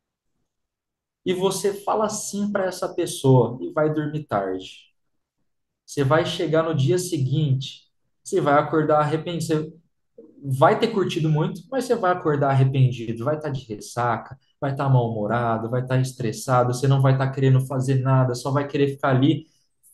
E você fala sim para essa pessoa e vai dormir tarde. Você vai chegar no dia seguinte, você vai acordar arrependido. Você vai ter curtido muito, mas você vai acordar arrependido, vai estar de ressaca, vai estar mal-humorado, vai estar estressado, você não vai estar querendo fazer nada, só vai querer ficar ali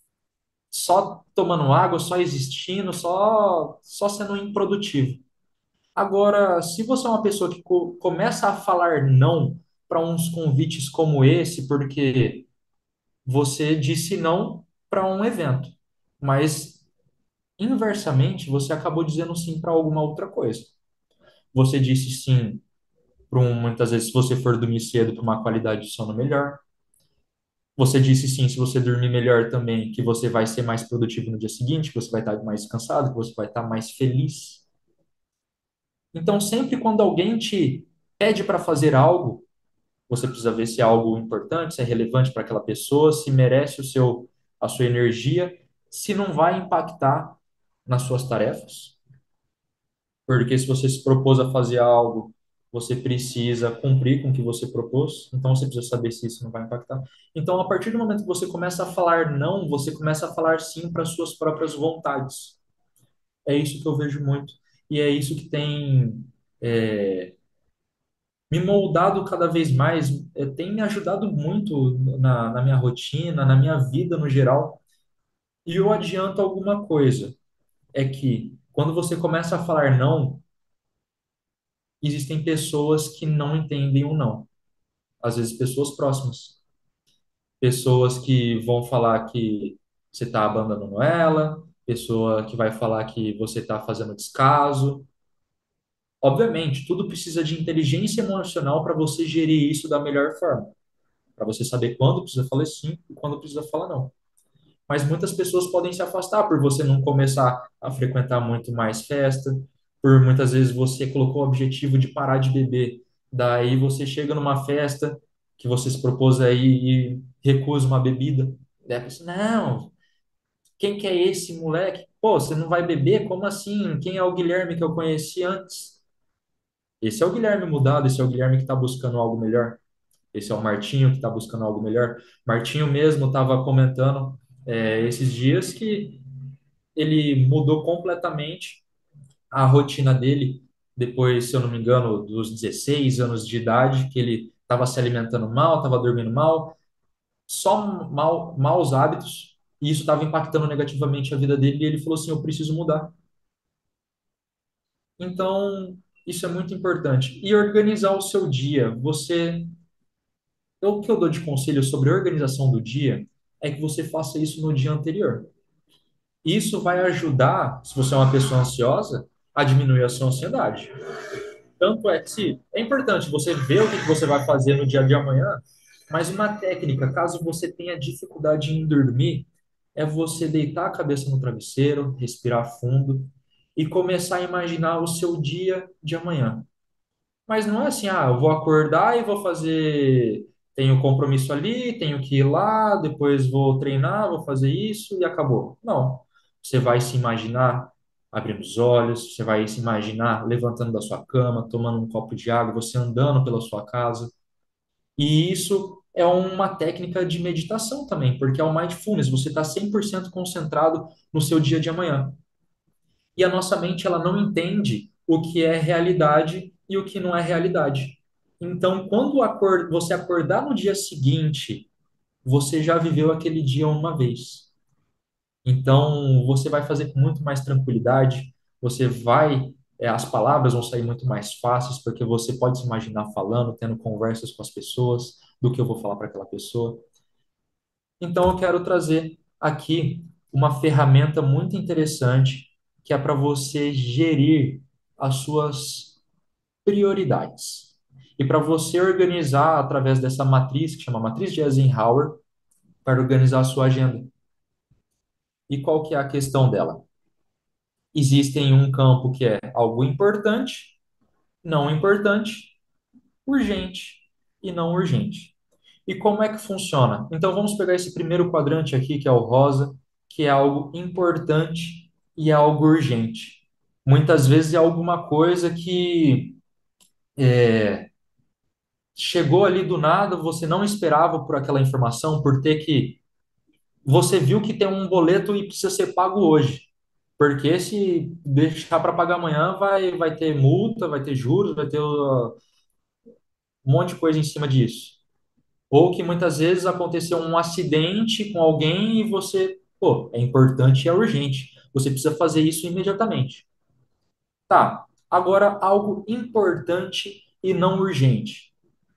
só tomando água, só existindo, só, só sendo improdutivo. Agora, se você é uma pessoa que co- começa a falar não para uns convites como esse, porque você disse não para um evento, mas inversamente, você acabou dizendo sim para alguma outra coisa. Você disse sim para um, muitas vezes, se você for dormir cedo, para uma qualidade de sono melhor. Você disse sim, se você dormir melhor também, que você vai ser mais produtivo no dia seguinte, que você vai estar mais cansado, que você vai estar mais feliz. Então, sempre quando alguém te pede para fazer algo, você precisa ver se é algo importante, se é relevante para aquela pessoa, se merece o seu, a sua energia, se não vai impactar nas suas tarefas. Porque se você se propôs a fazer algo, você precisa cumprir com o que você propôs, então você precisa saber se isso não vai impactar. Então, a partir do momento que você começa a falar não, você começa a falar sim para suas próprias vontades. É isso que eu vejo muito. E é isso que tem é, me moldado cada vez mais, é, tem me ajudado muito na, na minha rotina, na minha vida no geral. E eu adianto alguma coisa, é que quando você começa a falar não, existem pessoas que não entendem o não. Às vezes pessoas próximas. pessoas que vão falar que você está abandonando ela, pessoa que vai falar que você está fazendo descaso. Obviamente, tudo precisa de inteligência emocional para você gerir isso da melhor forma, para você saber quando precisa falar sim e quando precisa falar não. Mas muitas pessoas podem se afastar por você não começar a frequentar muito mais festa, por muitas vezes você colocou o objetivo de parar de beber. Daí você chega numa festa que você se propôs aí e recusa uma bebida. Daí a pessoa, não, quem que é esse moleque? Pô, você não vai beber? Como assim? Quem é o Guilherme que eu conheci antes? Esse é o Guilherme mudado, esse é o Guilherme que está buscando algo melhor. Esse é o Martinho que está buscando algo melhor. Martinho mesmo estava comentando é, esses dias que ele mudou completamente a rotina dele depois, se eu não me engano, dos dezesseis anos de idade, que ele estava se alimentando mal, estava dormindo mal, só mal, maus hábitos, e isso estava impactando negativamente a vida dele, e ele falou assim, eu preciso mudar. Então, isso é muito importante. E organizar o seu dia. Você, o que eu dou de conselho sobre organização do dia é que você faça isso no dia anterior. Isso vai ajudar, se você é uma pessoa ansiosa, a diminuir a sua ansiedade. Tanto é que se é importante você ver o que que você vai fazer no dia de amanhã, mas uma técnica, caso você tenha dificuldade em dormir, é você deitar a cabeça no travesseiro, respirar fundo e começar a imaginar o seu dia de amanhã. Mas não é assim, ah, eu vou acordar e vou fazer. Tenho compromisso ali, tenho que ir lá, depois vou treinar, vou fazer isso e acabou. Não. Você vai se imaginar abrindo os olhos, você vai se imaginar levantando da sua cama, tomando um copo de água, você andando pela sua casa. E isso é uma técnica de meditação também, porque é o mindfulness, você está cem por cento concentrado no seu dia de amanhã. E a nossa mente ela não entende o que é realidade e o que não é realidade. Então, quando acor- você acordar no dia seguinte, você já viveu aquele dia uma vez. Então, você vai fazer com muito mais tranquilidade, você vai, é, as palavras vão sair muito mais fáceis, porque você pode se imaginar falando, tendo conversas com as pessoas, do que eu vou falar para aquela pessoa. Então, eu quero trazer aqui uma ferramenta muito interessante que é para você gerir as suas prioridades. E para você organizar através dessa matriz, que chama Matriz de Eisenhower, para organizar a sua agenda. E qual que é a questão dela? Existe um campo que é algo importante, não importante, urgente e não urgente. E como é que funciona? Então vamos pegar esse primeiro quadrante aqui, que é o rosa, que é algo importante e é algo urgente. Muitas vezes é alguma coisa que é, chegou ali do nada, você não esperava por aquela informação, por ter que. Você viu que tem um boleto e precisa ser pago hoje. Porque se deixar para pagar amanhã, vai, vai ter multa, vai ter juros, vai ter uh, um monte de coisa em cima disso. Ou que muitas vezes aconteceu um acidente com alguém e você, pô, é importante e é urgente. Você precisa fazer isso imediatamente. Tá. Agora, algo importante e não urgente.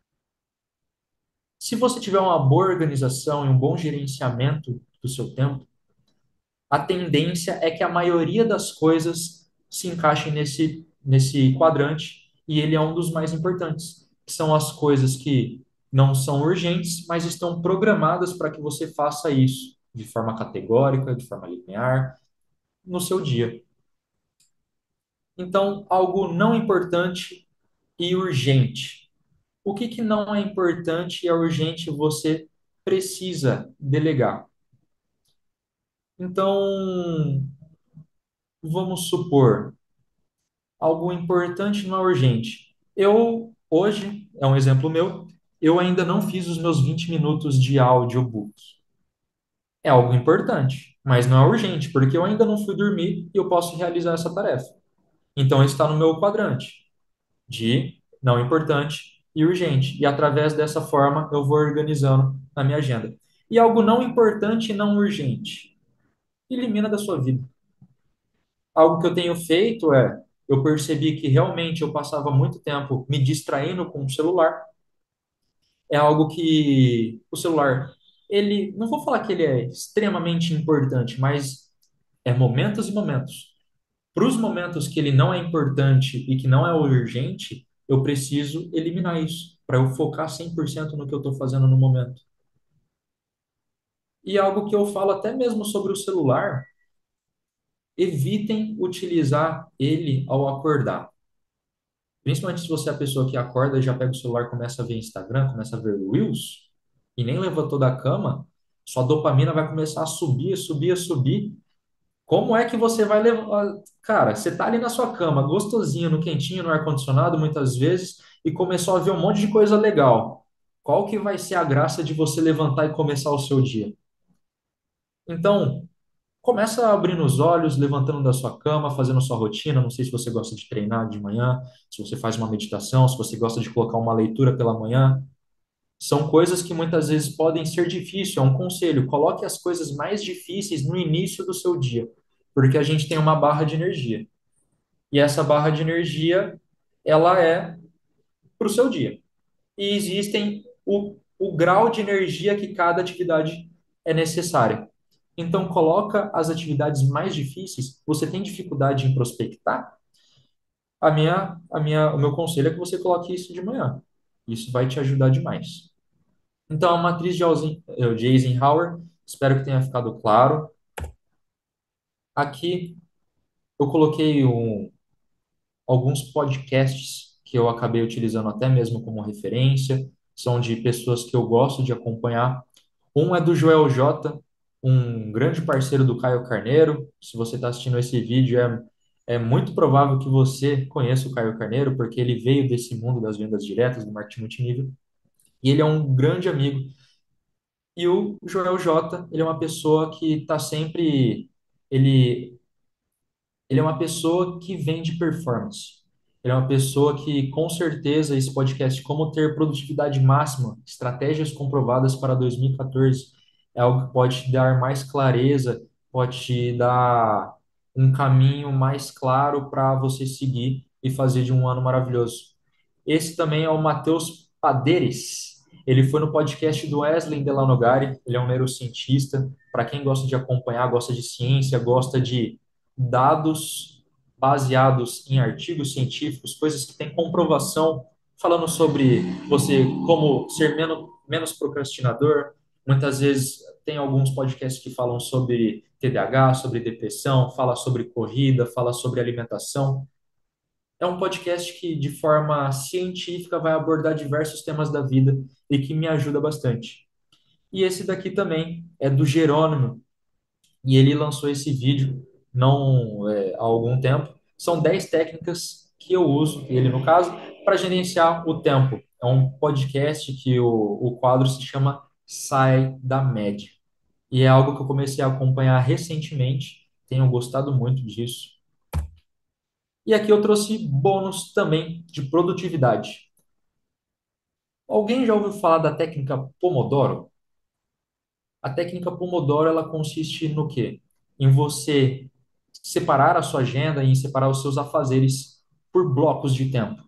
Se você tiver uma boa organização e um bom gerenciamento do seu tempo, a tendência é que a maioria das coisas se encaixem nesse, nesse quadrante e ele é um dos mais importantes, que são as coisas que não são urgentes, mas estão programadas para que você faça isso de forma categórica, de forma linear, no seu dia. Então, algo não importante e urgente. O que que não é importante e é urgente você precisa delegar? Então, vamos supor, algo importante não é urgente. Eu, hoje, é um exemplo meu, eu ainda não fiz os meus vinte minutos de audiobook. É algo importante, mas não é urgente, porque eu ainda não fui dormir e eu posso realizar essa tarefa. Então, está no meu quadrante de não importante e urgente. E através dessa forma, eu vou organizando na minha agenda. E algo não importante e não urgente, elimina da sua vida. Algo que eu tenho feito é, eu percebi que realmente eu passava muito tempo me distraindo com o celular. É algo que o celular ele, não vou falar que ele é extremamente importante, mas é momentos e momentos. Para os momentos que ele não é importante e que não é urgente, eu preciso eliminar isso, para eu focar cem por cento no que eu estou fazendo no momento. E algo que eu falo até mesmo sobre o celular, evitem utilizar ele ao acordar. Principalmente se você é a pessoa que acorda e já pega o celular, começa a ver Instagram, começa a ver Reels, e nem levantou da cama, sua dopamina vai começar a subir, a subir, a subir. Como é que você vai levar? Cara, você tá ali na sua cama, gostosinho, no quentinho, no ar-condicionado, muitas vezes, e começou a ver um monte de coisa legal. Qual que vai ser a graça de você levantar e começar o seu dia? Então, começa abrindo os olhos, levantando da sua cama, fazendo sua rotina. Não sei se você gosta de treinar de manhã, se você faz uma meditação, se você gosta de colocar uma leitura pela manhã. São coisas que muitas vezes podem ser difíceis. É um conselho. Coloque as coisas mais difíceis no início do seu dia, porque a gente tem uma barra de energia. E essa barra de energia, ela é para o seu dia. E existem o, o grau de energia que cada atividade é necessária. Então, coloca as atividades mais difíceis. Você tem dificuldade em prospectar? A minha, a minha, o meu conselho é que você coloque isso de manhã. Isso vai te ajudar demais. Então, a matriz de Eisen- eh, de Eisenhower, espero que tenha ficado claro. Aqui eu coloquei um, alguns podcasts que eu acabei utilizando até mesmo como referência. São de pessoas que eu gosto de acompanhar. Um é do Joel J, um grande parceiro do Caio Carneiro. Se você está assistindo esse vídeo, é, é muito provável que você conheça o Caio Carneiro, porque ele veio desse mundo das vendas diretas, do marketing multinível, e ele é um grande amigo. E o Joel J, ele é uma pessoa que está sempre. Ele ele é uma pessoa que vende performance. Ele é uma pessoa que, com certeza, esse podcast, Como Ter Produtividade Máxima, Estratégias Comprovadas para dois mil e quatorze, é algo que pode te dar mais clareza, pode te dar um caminho mais claro para você seguir e fazer de um ano maravilhoso. Esse também é o Matheus Paderes. Ele foi no podcast do Wesley Delanogari, ele é um neurocientista. Para quem gosta de acompanhar, gosta de ciência, gosta de dados baseados em artigos científicos, coisas que têm comprovação, falando sobre você como ser menos, menos procrastinador. Muitas vezes tem alguns podcasts que falam sobre T D A H, sobre depressão, fala sobre corrida, fala sobre alimentação. É um podcast que, de forma científica, vai abordar diversos temas da vida e que me ajuda bastante. E esse daqui também é do Jerônimo, e ele lançou esse vídeo não é, há algum tempo. São dez técnicas que eu uso, ele no caso, para gerenciar o tempo. É um podcast que o, o quadro se chama Sai da Média. E é algo que eu comecei a acompanhar recentemente, tenho gostado muito disso. E aqui eu trouxe bônus também de produtividade. Alguém já ouviu falar da técnica Pomodoro? A técnica Pomodoro, ela consiste no quê? Em você separar a sua agenda e em separar os seus afazeres por blocos de tempo.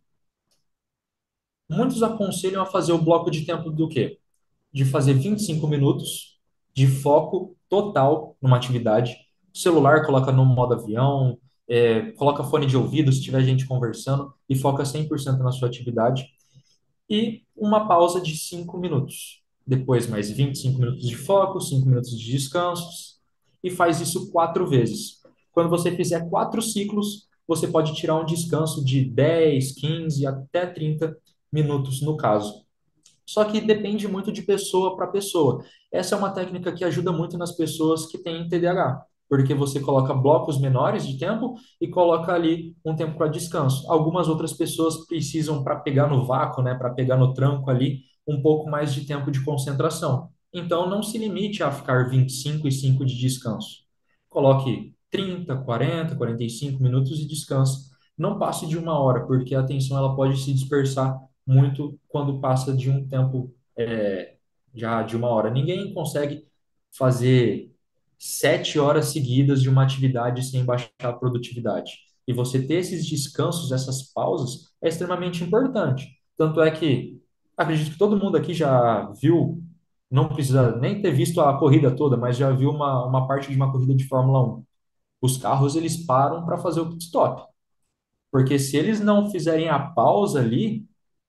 Muitos aconselham a fazer o bloco de tempo do quê? De fazer vinte e cinco minutos de foco total numa atividade. O celular coloca no modo avião, é, coloca fone de ouvido se tiver gente conversando e foca cem por cento na sua atividade e uma pausa de cinco minutos. Depois, mais vinte e cinco minutos de foco, cinco minutos de descansos, e faz isso quatro vezes. Quando você fizer quatro ciclos, você pode tirar um descanso de dez, quinze até trinta minutos, no caso. Só que depende muito de pessoa para pessoa. Essa é uma técnica que ajuda muito nas pessoas que têm T D A H, porque você coloca blocos menores de tempo e coloca ali um tempo para descanso. Algumas outras pessoas precisam, para pegar no vácuo, né, para pegar no tranco ali, um pouco mais de tempo de concentração. Então, não se limite a ficar vinte e cinco e cinco de descanso. Coloque trinta, quarenta, quarenta e cinco minutos de descanso. Não passe de uma hora, porque a atenção ela pode se dispersar muito quando passa de um tempo é, já de uma hora. Ninguém consegue fazer sete horas seguidas de uma atividade sem baixar a produtividade. E você ter esses descansos, essas pausas, é extremamente importante. Tanto é que acredito que todo mundo aqui já viu não precisa nem ter visto a corrida toda, mas já viu uma, uma parte de uma corrida de Fórmula Um. Os carros eles param para fazer o pit stop, porque se eles não fizerem a pausa ali,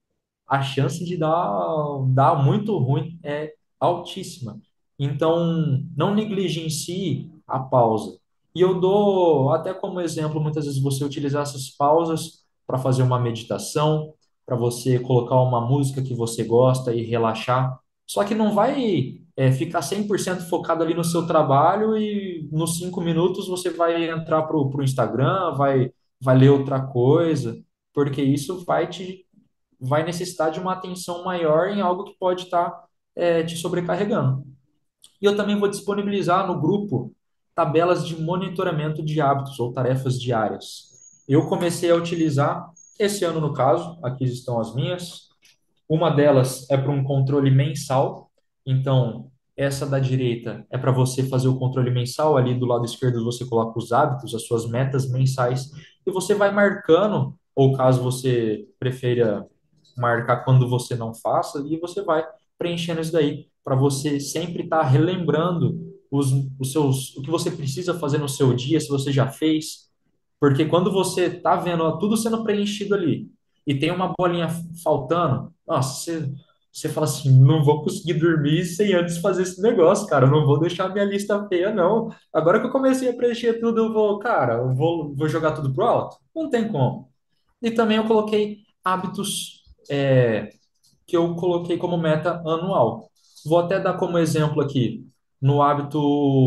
a chance de dar, dar muito ruim é altíssima. Então, não negligencie a pausa. E eu dou até como exemplo, muitas vezes você utilizar essas pausas para fazer uma meditação, para você colocar uma música que você gosta e relaxar. Só que não vai é, ficar cem por cento focado ali no seu trabalho e nos cinco minutos você vai entrar para o Instagram, vai, vai ler outra coisa, porque isso vai te vai necessitar de uma atenção maior em algo que pode estar é, te sobrecarregando. E eu também vou disponibilizar no grupo tabelas de monitoramento de hábitos ou tarefas diárias. Eu comecei a utilizar esse ano, no caso, aqui estão as minhas. Uma delas é para um controle mensal. Então, essa da direita é para você fazer o controle mensal. Ali do lado esquerdo você coloca os hábitos, as suas metas mensais, e você vai marcando, ou caso você prefira marcar quando você não faça, e você vai preenchendo isso daí, para você sempre estar relembrando os, os seus, o que você precisa fazer no seu dia, se você já fez, porque quando você tá vendo tudo sendo preenchido ali e tem uma bolinha faltando, nossa, você, você fala assim, não vou conseguir dormir sem antes fazer esse negócio, cara, eu não vou deixar minha lista feia, não. Agora que eu comecei a preencher tudo, eu vou, cara, eu vou, vou jogar tudo pro alto? Não tem como. E também eu coloquei hábitos é, que eu coloquei como meta anual. Vou até dar como exemplo aqui, no hábito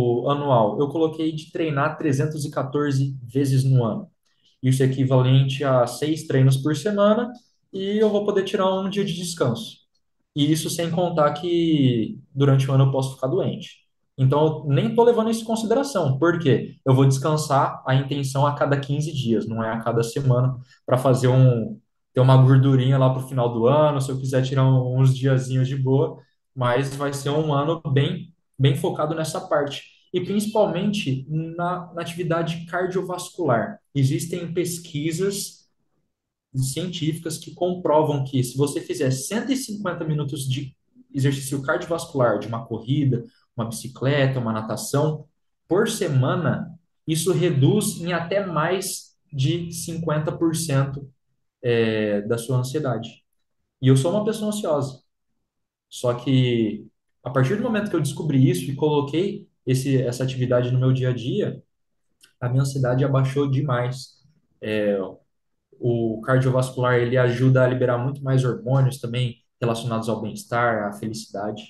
anual, eu coloquei de treinar trezentas e quatorze vezes no ano. Isso é equivalente a seis treinos por semana e eu vou poder tirar um dia de descanso. E isso sem contar que durante o ano eu posso ficar doente. Então, eu nem estou levando isso em consideração, porque eu vou descansar a intenção a cada quinze dias, não é a cada semana, para fazer um, ter uma gordurinha lá para o final do ano, se eu quiser tirar um- uns diazinhos de boa, mas vai ser um ano bem, bem focado nessa parte. E principalmente na, na atividade cardiovascular. Existem pesquisas científicas que comprovam que se você fizer cento e cinquenta minutos de exercício cardiovascular, de uma corrida, uma bicicleta, uma natação, por semana, isso reduz em até mais de cinquenta por cento é, da sua ansiedade. E eu sou uma pessoa ansiosa. Só que a partir do momento que eu descobri isso e coloquei esse, essa atividade no meu dia a dia, a minha ansiedade abaixou demais. É, o cardiovascular ele ajuda a liberar muito mais hormônios também relacionados ao bem-estar, à felicidade.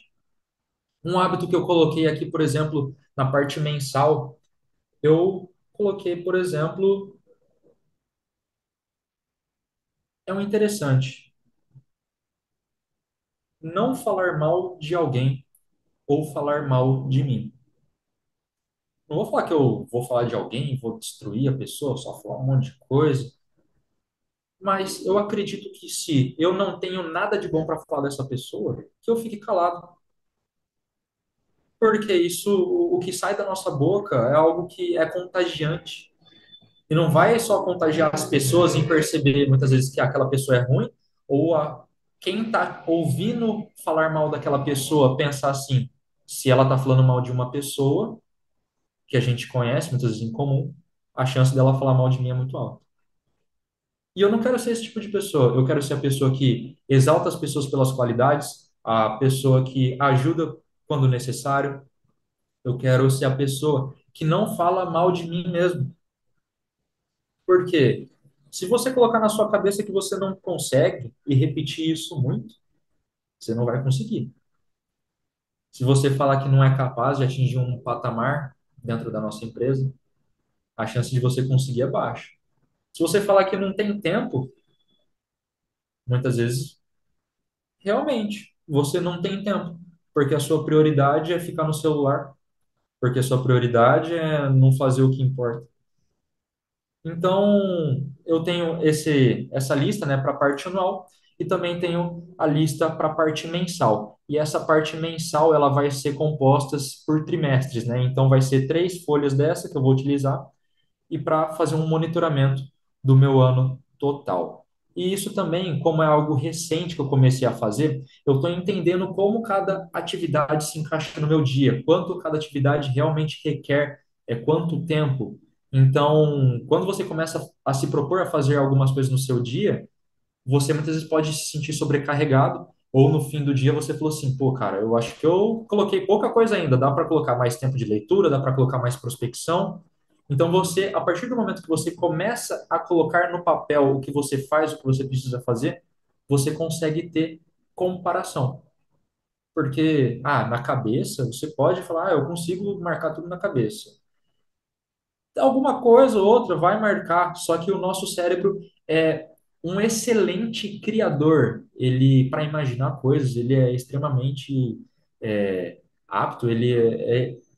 Um hábito que eu coloquei aqui, por exemplo, na parte mensal, eu coloquei, por exemplo, é um interessante, não falar mal de alguém ou falar mal de mim. Não vou falar que eu vou falar de alguém, vou destruir a pessoa, só falar um monte de coisa, mas eu acredito que se eu não tenho nada de bom para falar dessa pessoa, que eu fique calado. Porque isso, o o que sai da nossa boca é algo que é contagiante. E não vai só contagiar as pessoas em perceber muitas vezes que aquela pessoa é ruim, ou a, quem está ouvindo falar mal daquela pessoa pensar assim, se ela está falando mal de uma pessoa que a gente conhece, muitas vezes em comum, a chance dela falar mal de mim é muito alta. E eu não quero ser esse tipo de pessoa. Eu quero ser a pessoa que exalta as pessoas pelas qualidades, a pessoa que ajuda quando necessário. Eu quero ser a pessoa que não fala mal de mim mesmo. Por quê? Se você colocar na sua cabeça que você não consegue e repetir isso muito, você não vai conseguir. Se você falar que não é capaz de atingir um patamar dentro da nossa empresa, a chance de você conseguir é baixa. Se você falar que não tem tempo, muitas vezes, realmente, você não tem tempo, porque a sua prioridade é ficar no celular, porque a sua prioridade é não fazer o que importa. Então, eu tenho esse, essa lista, né, para a parte anual e também tenho a lista para a parte mensal. E essa parte mensal, ela vai ser composta por trimestres, né? Então, vai ser três folhas dessa que eu vou utilizar e para fazer um monitoramento do meu ano total. E isso também, como é algo recente que eu comecei a fazer, eu estou entendendo como cada atividade se encaixa no meu dia, quanto cada atividade realmente requer, é quanto tempo. Então, quando você começa a se propor a fazer algumas coisas no seu dia, você muitas vezes pode se sentir sobrecarregado, ou no fim do dia você falou assim, pô, cara, eu acho que eu coloquei pouca coisa ainda, dá para colocar mais tempo de leitura, dá para colocar mais prospecção. Então você, a partir do momento que você começa a colocar no papel o que você faz, o que você precisa fazer, você consegue ter comparação. Porque, ah, na cabeça, você pode falar, ah, eu consigo marcar tudo na cabeça. Alguma coisa ou outra vai marcar, só que o nosso cérebro é um excelente criador. Ele, para imaginar coisas, ele é extremamente é, apto. Ele é, é-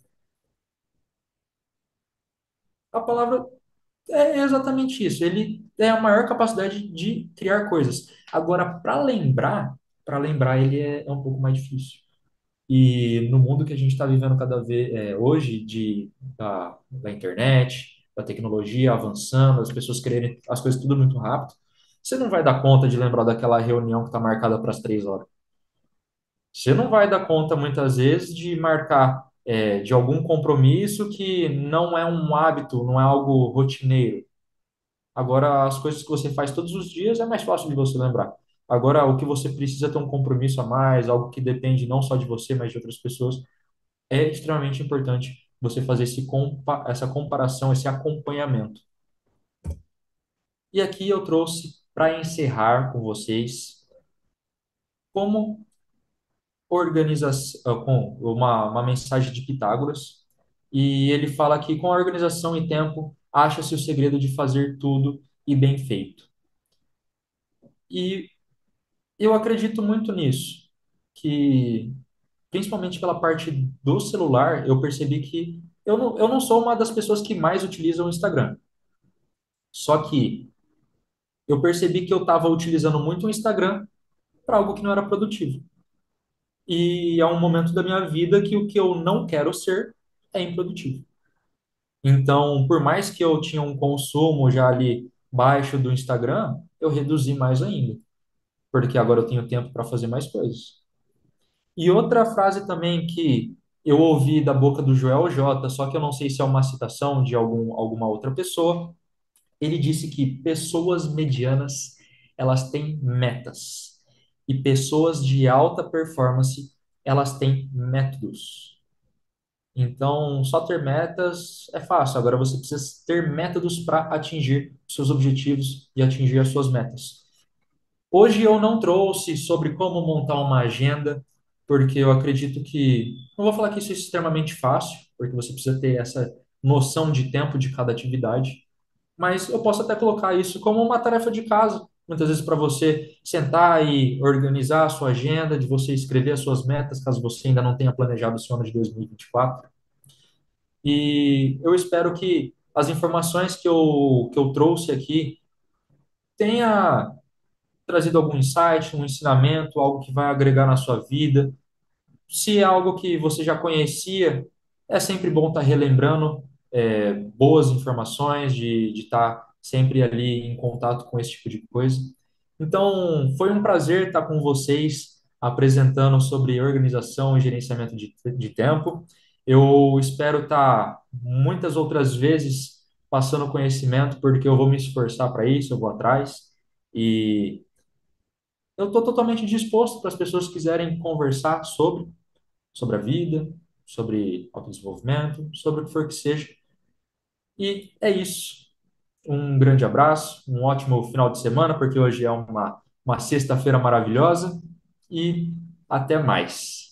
a palavra é exatamente isso. Ele tem a maior capacidade de criar coisas. Agora, para lembrar, para lembrar, ele é, é um pouco mais difícil. E no mundo que a gente está vivendo cada vez é, hoje, de, da, da internet, da tecnologia avançando, as pessoas quererem as coisas tudo muito rápido, você não vai dar conta de lembrar daquela reunião que está marcada para as três horas. Você não vai dar conta, muitas vezes, de marcar é, de algum compromisso que não é um hábito, não é algo rotineiro. Agora, as coisas que você faz todos os dias é mais fácil de você lembrar. Agora, o que você precisa ter um compromisso a mais, algo que depende não só de você, mas de outras pessoas, é extremamente importante você fazer esse compa essa comparação, esse acompanhamento. E aqui eu trouxe para encerrar com vocês como organização, com uma, uma mensagem de Pitágoras, e ele fala que com a organização e tempo acha-se o segredo de fazer tudo e bem feito. E eu acredito muito nisso, que principalmente pela parte do celular, eu percebi que eu não, eu não sou uma das pessoas que mais utilizam o Instagram. Só que eu percebi que eu estava utilizando muito o Instagram para algo que não era produtivo. E é um momento da minha vida que o que eu não quero ser é improdutivo. Então, por mais que eu tinha um consumo já ali baixo do Instagram, eu reduzi mais ainda, porque agora eu tenho tempo para fazer mais coisas. E outra frase também que eu ouvi da boca do Joel J, só que eu não sei se é uma citação de algum, alguma outra pessoa. Ele disse que pessoas medianas, elas têm metas. E pessoas de alta performance, elas têm métodos. Então, só ter metas é fácil. Agora você precisa ter métodos para atingir seus objetivos e atingir as suas metas. Hoje eu não trouxe sobre como montar uma agenda, porque eu acredito que, não vou falar que isso é extremamente fácil, porque você precisa ter essa noção de tempo de cada atividade, mas eu posso até colocar isso como uma tarefa de casa, muitas vezes para você sentar e organizar a sua agenda, de você escrever as suas metas, caso você ainda não tenha planejado o seu ano de dois mil e vinte e quatro. E vinte e quatro. E eu espero que as informações que eu, que eu trouxe aqui tenha trazido algum insight, um ensinamento, algo que vai agregar na sua vida. Se é algo que você já conhecia, é sempre bom estar relembrando é, boas informações, de de estar sempre ali em contato com esse tipo de coisa. Então, foi um prazer estar com vocês apresentando sobre organização e gerenciamento de, de tempo. Eu espero estar muitas outras vezes passando conhecimento, porque eu vou me esforçar para isso, eu vou atrás. E eu estou totalmente disposto para as pessoas que quiserem conversar sobre sobre a vida, sobre autodesenvolvimento, sobre o que for que seja. E é isso. Um grande abraço, um ótimo final de semana, porque hoje é uma, uma sexta-feira maravilhosa e até mais.